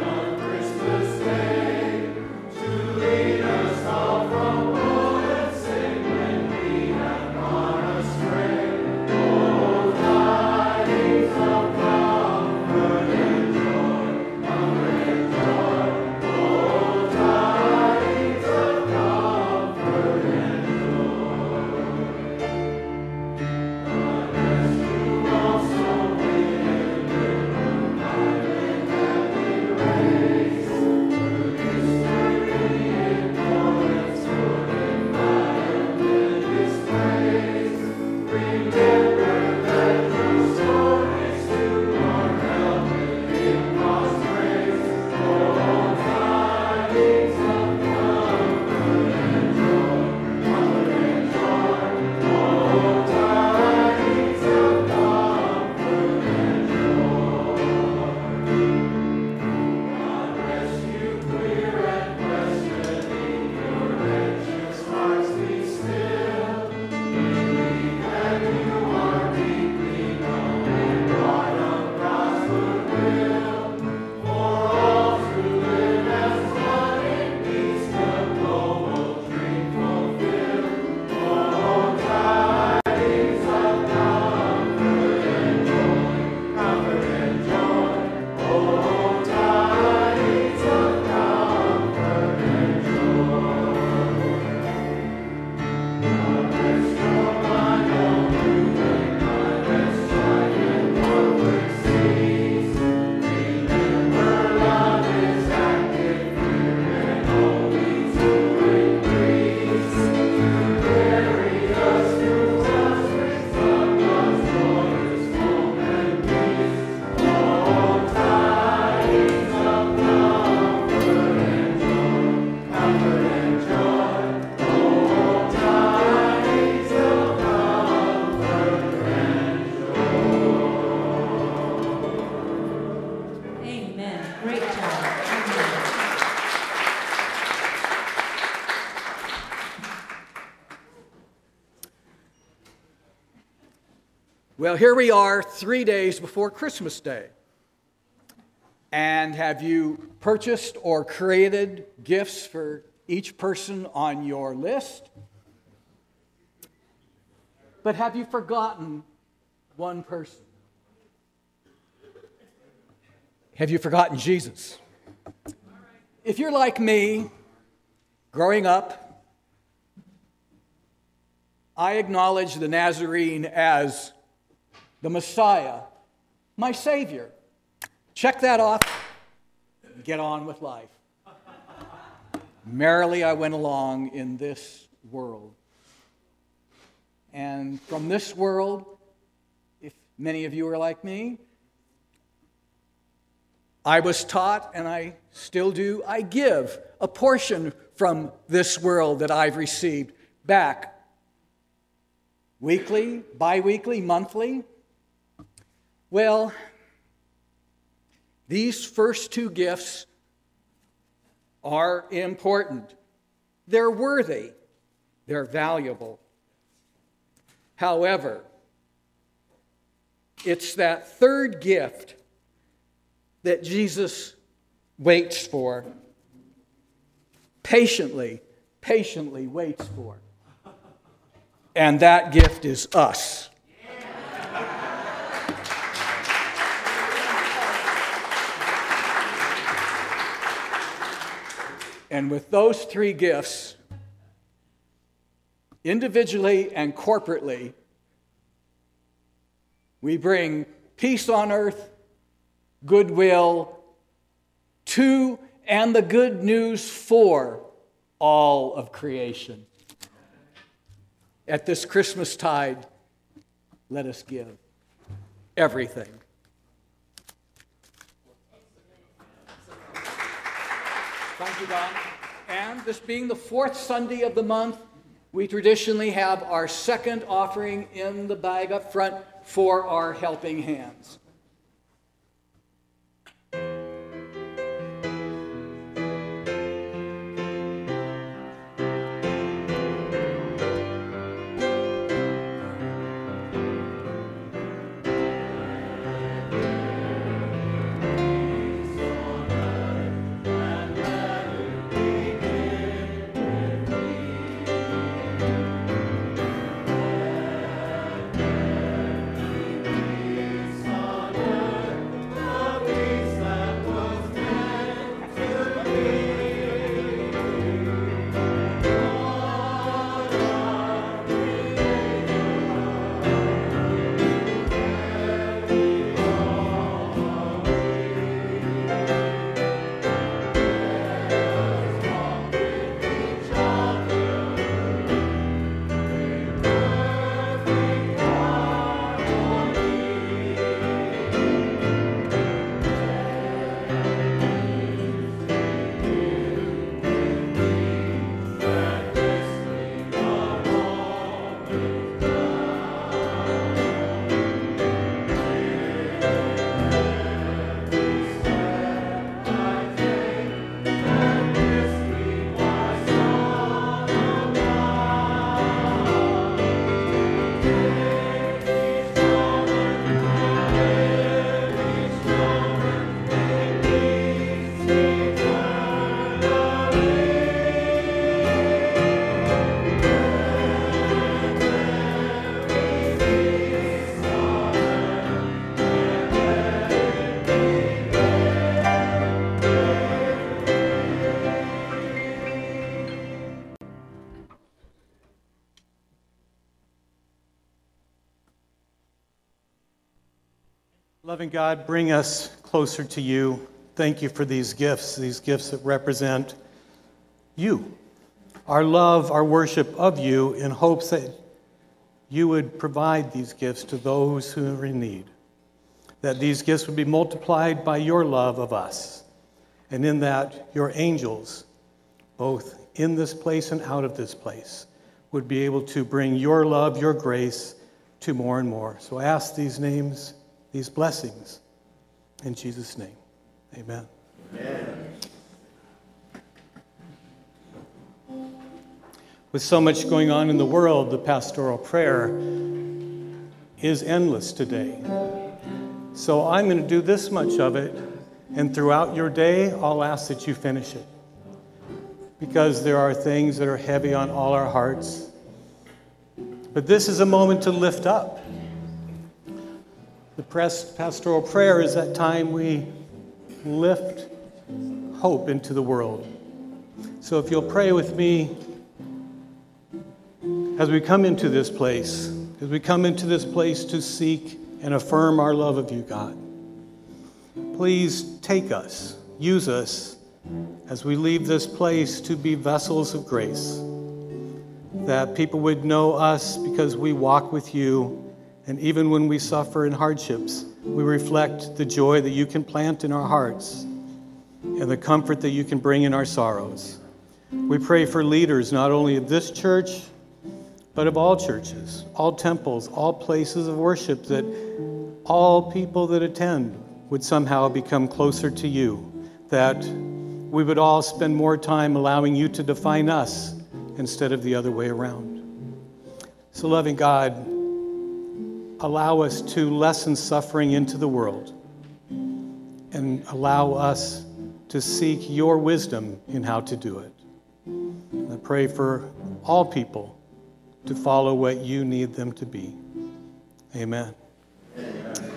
Well, here we are three days before Christmas Day. And have you purchased or created gifts for each person on your list? But have you forgotten one person? Have you forgotten Jesus? If you're like me, growing up, I acknowledge the Nazarene as the Messiah, my Savior. Check that off and get on with life. Merrily I went along in this world. And from this world, if many of you are like me, I was taught, and I still do, I give a portion from this world that I've received back weekly, bi-weekly, monthly. Well, these first two gifts are important. They're worthy. They're valuable. However, it's that third gift that Jesus waits for, patiently, patiently waits for. And that gift is us. And with those three gifts, individually and corporately, we bring peace on earth, goodwill to, and the good news for all of creation. At this Christmas tide, let us give everything. Thank you, Don. And this being the fourth Sunday of the month, we traditionally have our second offering in the bag up front for our helping hands. Loving God, bring us closer to you. Thank you for these gifts, these gifts that represent you, our love, our worship of you, in hopes that you would provide these gifts to those who are in need, that these gifts would be multiplied by your love of us, and in that your angels, both in this place and out of this place, would be able to bring your love, your grace to more and more. So I ask these names, these blessings, in Jesus' name. Amen. Amen. With so much going on in the world, the pastoral prayer in is endless today. So I'm going to do this much of it, and throughout your day, I'll ask that you finish it. Because there are things that are heavy on all our hearts. But this is a moment to lift up. The pastoral prayer is that time we lift hope into the world. So if you'll pray with me as we come into this place, as we come into this place to seek and affirm our love of you, God. Please take us, use us as we leave this place to be vessels of grace, that people would know us because we walk with you, and even when we suffer in hardships, we reflect the joy that you can plant in our hearts and the comfort that you can bring in our sorrows. We pray for leaders, not only of this church, but of all churches, all temples, all places of worship, that all people that attend would somehow become closer to you, that we would all spend more time allowing you to define us instead of the other way around. So, loving God, allow us to lessen suffering into the world and allow us to seek your wisdom in how to do it. And I pray for all people to follow what you need them to be. Amen. Amen.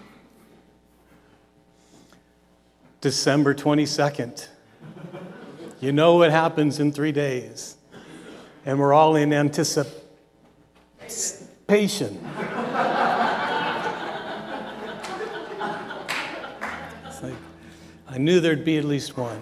December twenty-second. You know what happens in three days. And we're all in anticipation. It's like, I knew there'd be at least one.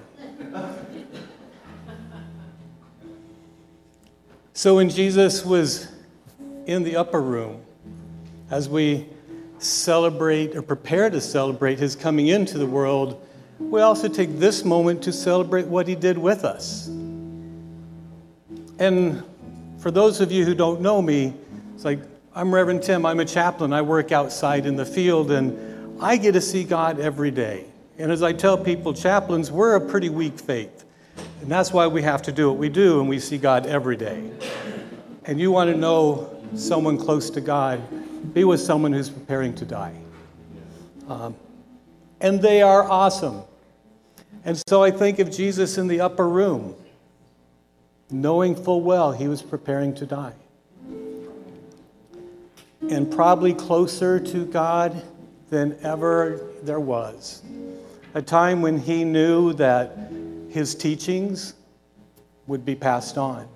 So when Jesus was in the upper room, as we celebrate or prepare to celebrate his coming into the world, we also take this moment to celebrate what he did with us. And for those of you who don't know me, it's like, I'm Reverend Tim, I'm a chaplain, I work outside in the field, and I get to see God every day. And as I tell people, chaplains, we're a pretty weak faith. And that's why we have to do what we do, and we see God every day. And you want to know someone close to God, be with someone who's preparing to die. Um, and they are awesome. And so I think of Jesus in the upper room, knowing full well he was preparing to die. And probably closer to God than ever there was. A time when he knew that his teachings would be passed on.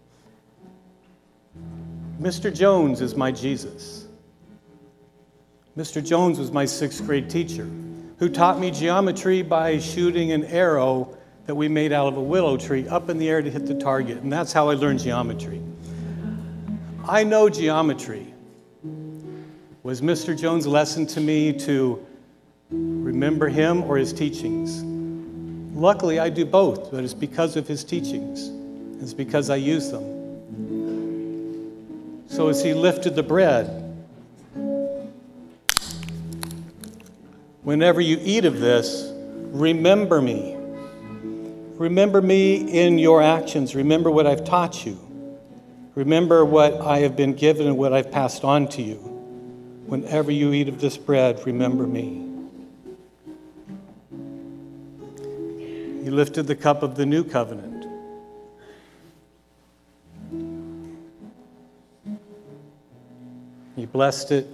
Mister Jones is my Jesus. Mister Jones was my sixth grade teacher who taught me geometry by shooting an arrow that we made out of a willow tree up in the air to hit the target. And that's how I learned geometry. I know geometry was Mister Jones' lesson to me to remember him or his teachings. Luckily, I do both, but it's because of his teachings. It's because I use them. So as he lifted the bread, whenever you eat of this, remember me. Remember me in your actions. Remember what I've taught you. Remember what I have been given and what I've passed on to you. Whenever you eat of this bread, remember me. He lifted the cup of the new covenant. He blessed it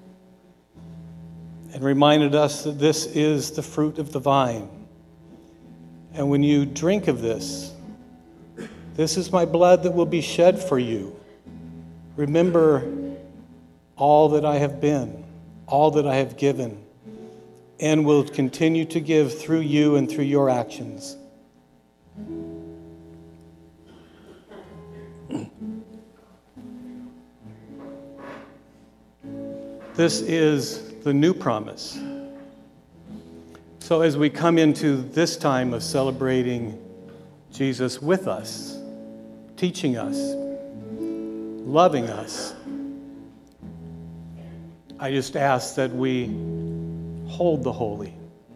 and reminded us that this is the fruit of the vine. And when you drink of this, this is my blood that will be shed for you. Remember all that I have been, all that I have given, and will continue to give through you and through your actions. This is the new promise. So as we come into this time of celebrating Jesus with us, teaching us, loving us, I just ask that we hold the holy.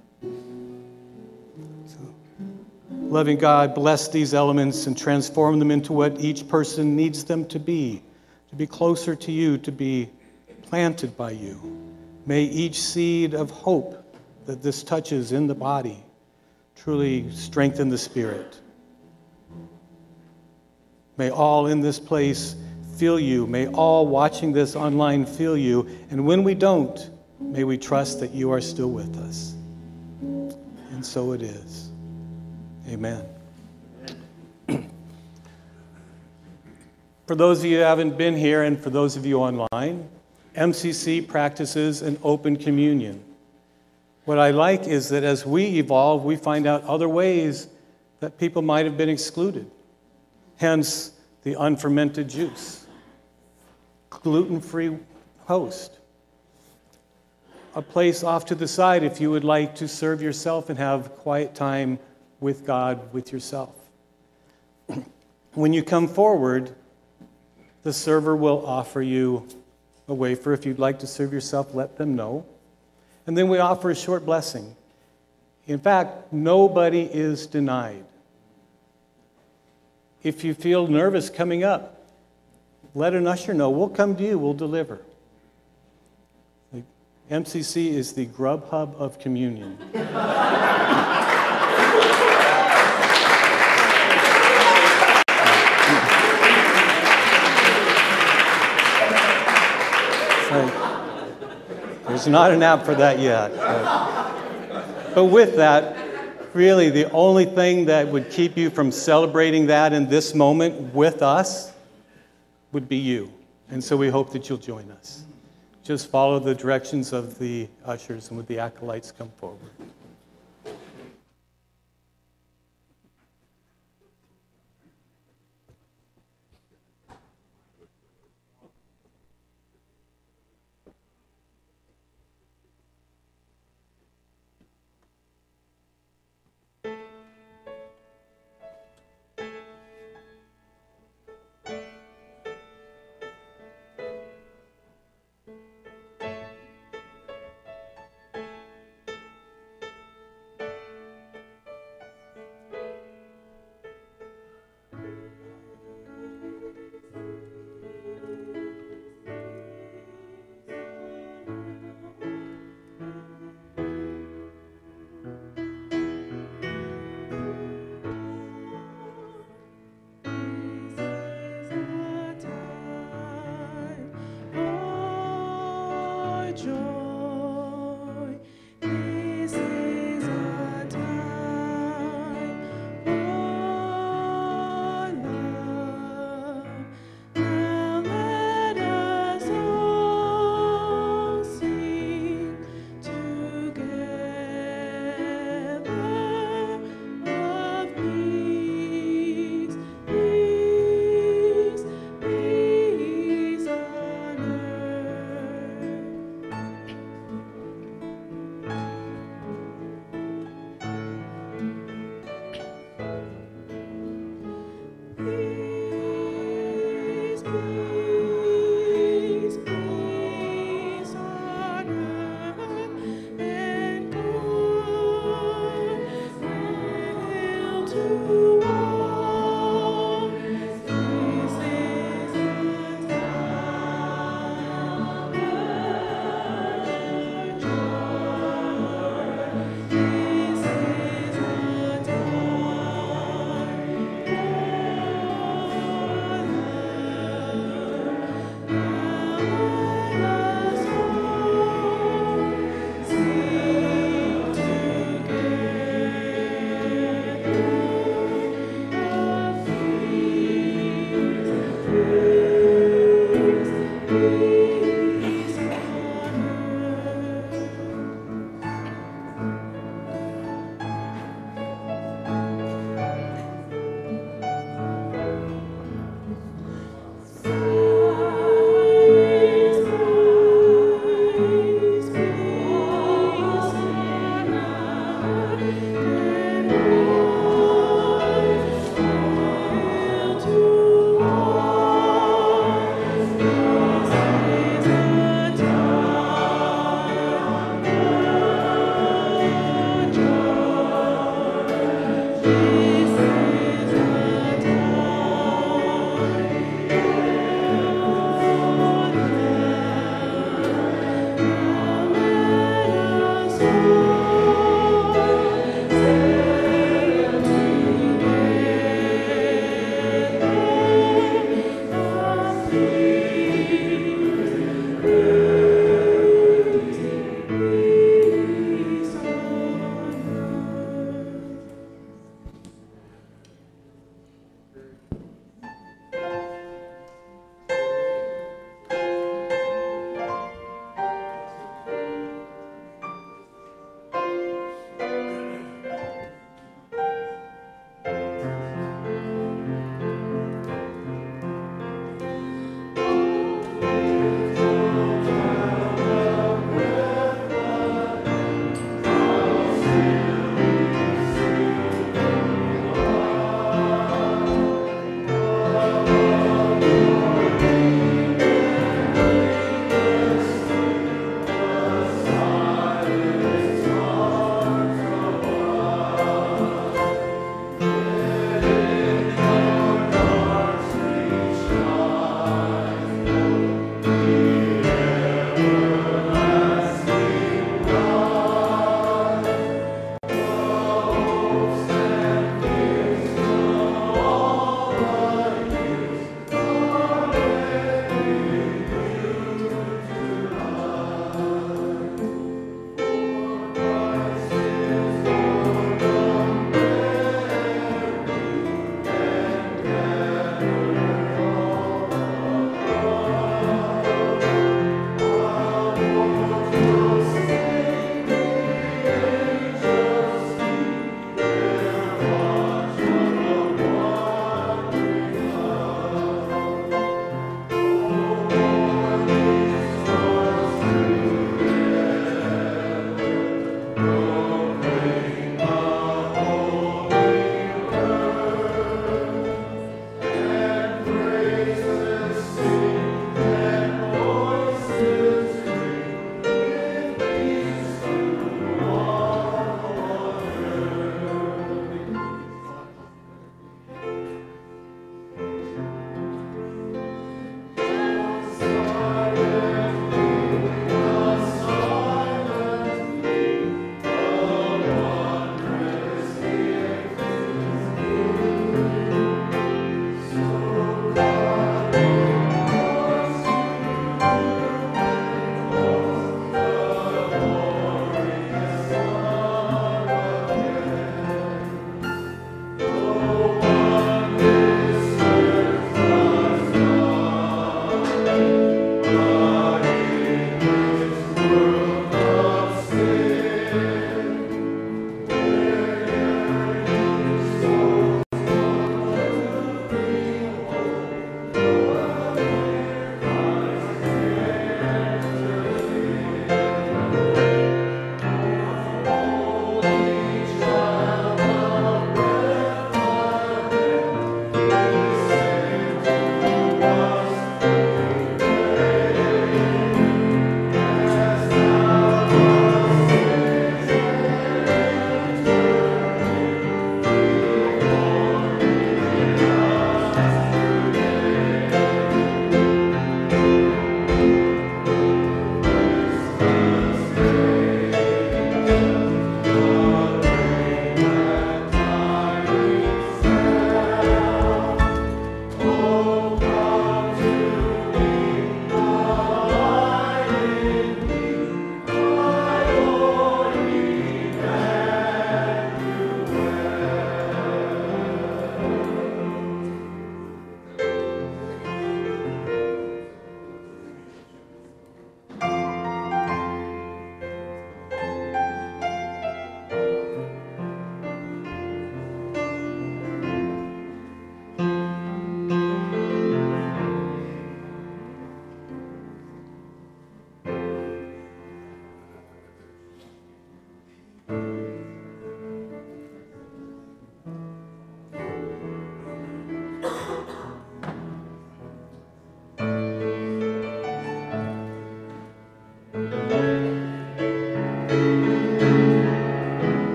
So, loving God, bless these elements and transform them into what each person needs them to be, to be closer to you, to be planted by you. May each seed of hope that this touches in the body truly strengthen the spirit. May all in this place feel you. May all watching this online feel you. And when we don't, may we trust that you are still with us. And so it is. Amen. For those of you who haven't been here and for those of you online, M C C practices an open communion. What I like is that as we evolve, we find out other ways that people might have been excluded. Hence, the unfermented juice, gluten-free host, a place off to the side if you would like to serve yourself and have quiet time with God, with yourself. When you come forward, the server will offer you a wafer. If you'd like to serve yourself, let them know. And then we offer a short blessing. In fact, nobody is denied. If you feel nervous coming up, let an usher know. We'll come to you. We'll deliver. The M C C is the Grubhub of communion. There's not an app for that yet. But, but with that, really the only thing that would keep you from celebrating that in this moment with us would be you. And so we hope that you'll join us. Just follow the directions of the ushers and with the acolytes come forward.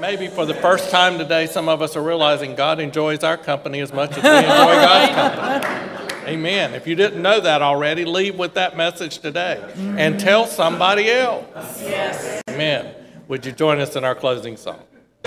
maybe for the first time today, some of us are realizing God enjoys our company as much as we enjoy God's company. Amen. If you didn't know that already, leave with that message today and tell somebody else. Yes. Amen. Would you join us in our closing song?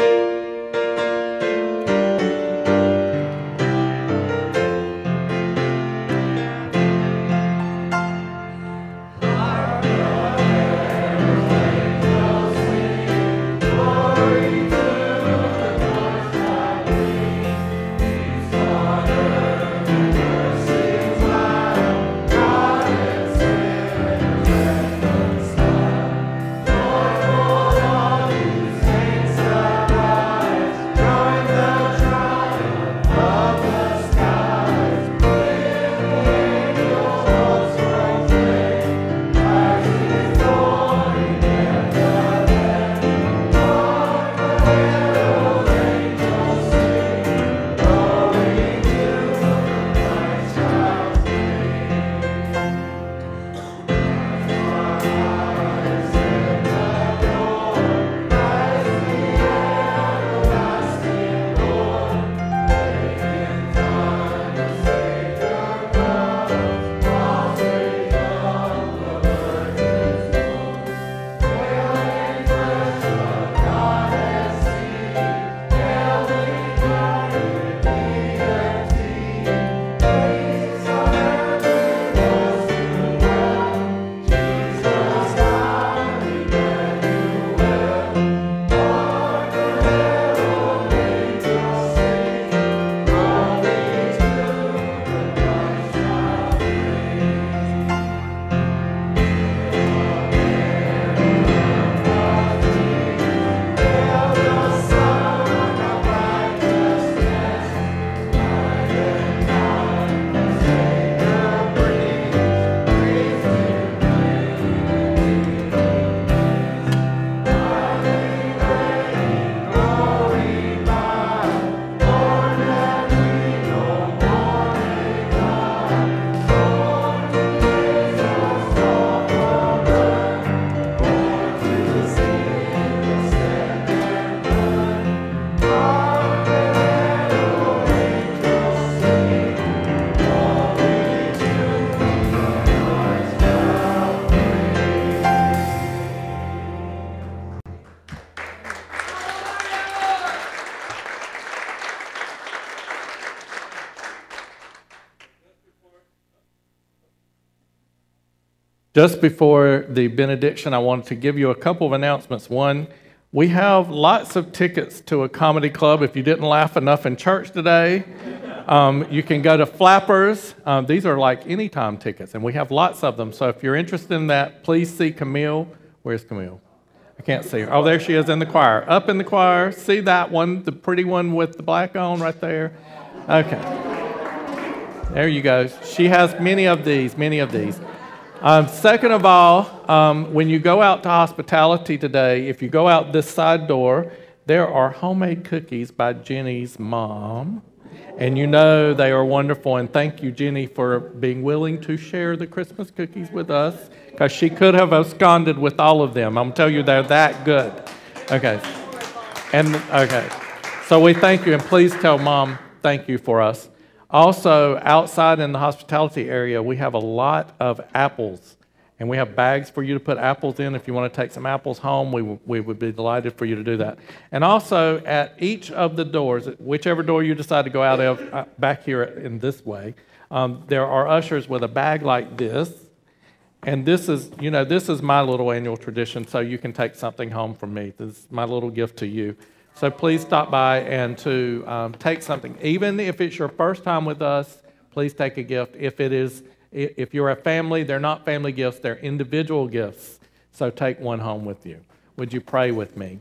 Just before the benediction, I wanted to give you a couple of announcements. One, we have lots of tickets to a comedy club. If you didn't laugh enough in church today, um, you can go to Flappers. Um, these are like anytime tickets, and we have lots of them. So if you're interested in that, please see Camille. Where's Camille? I can't see her. Oh, there she is in the choir. Up in the choir. See that one, the pretty one with the black on right there? Okay. There you go. She has many of these, many of these. Um, second of all, um, when you go out to hospitality today, if you go out this side door, there are homemade cookies by Jenny's mom. And you know they are wonderful. And thank you, Jenny, for being willing to share the Christmas cookies with us, because she could have absconded with all of them. I'm going to tell you, they're that good. Okay. And okay. So we thank you, and please tell Mom thank you for us. Also, outside in the hospitality area, we have a lot of apples, and we have bags for you to put apples in. If you want to take some apples home, we, w- we would be delighted for you to do that. And also, at each of the doors, whichever door you decide to go out of, uh, back here in this way, um, there are ushers with a bag like this. And this is, you know, this is my little annual tradition, so you can take something home from me. This is my little gift to you. So please stop by and to um, take something. Even if it's your first time with us, please take a gift. If it is, if you're a family, they're not family gifts, they're individual gifts. So take one home with you. Would you pray with me?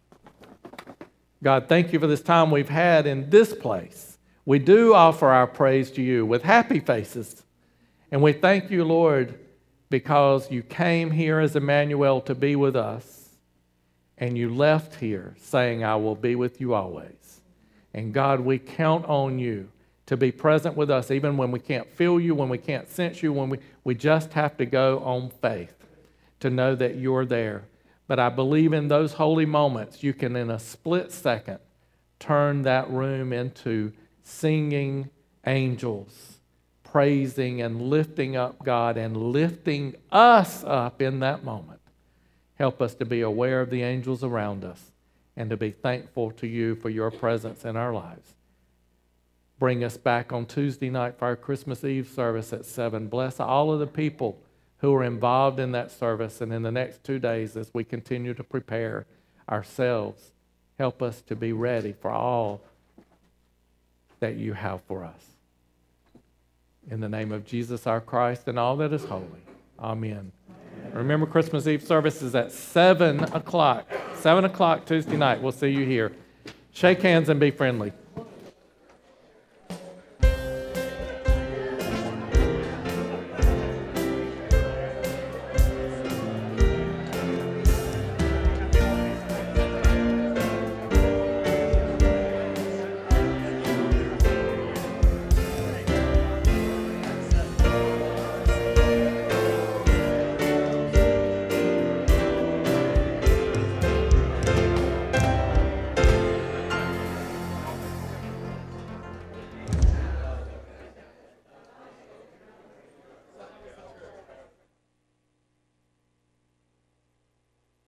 God, thank you for this time we've had in this place. We do offer our praise to you with happy faces. And we thank you, Lord, because you came here as Emmanuel to be with us. And you left here saying, I will be with you always. And God, we count on you to be present with us, even when we can't feel you, when we can't sense you, when we, we just have to go on faith to know that you're there. But I believe in those holy moments, you can, in a split second, turn that room into singing angels, praising and lifting up God and lifting us up in that moment. Help us to be aware of the angels around us and to be thankful to you for your presence in our lives. Bring us back on Tuesday night for our Christmas Eve service at seven. Bless all of the people who are involved in that service and in the next two days as we continue to prepare ourselves. Help us to be ready for all that you have for us. In the name of Jesus our Christ and all that is holy. Amen. Remember, Christmas Eve service is at seven o'clock. seven o'clock Tuesday night. We'll see you here. Shake hands and be friendly.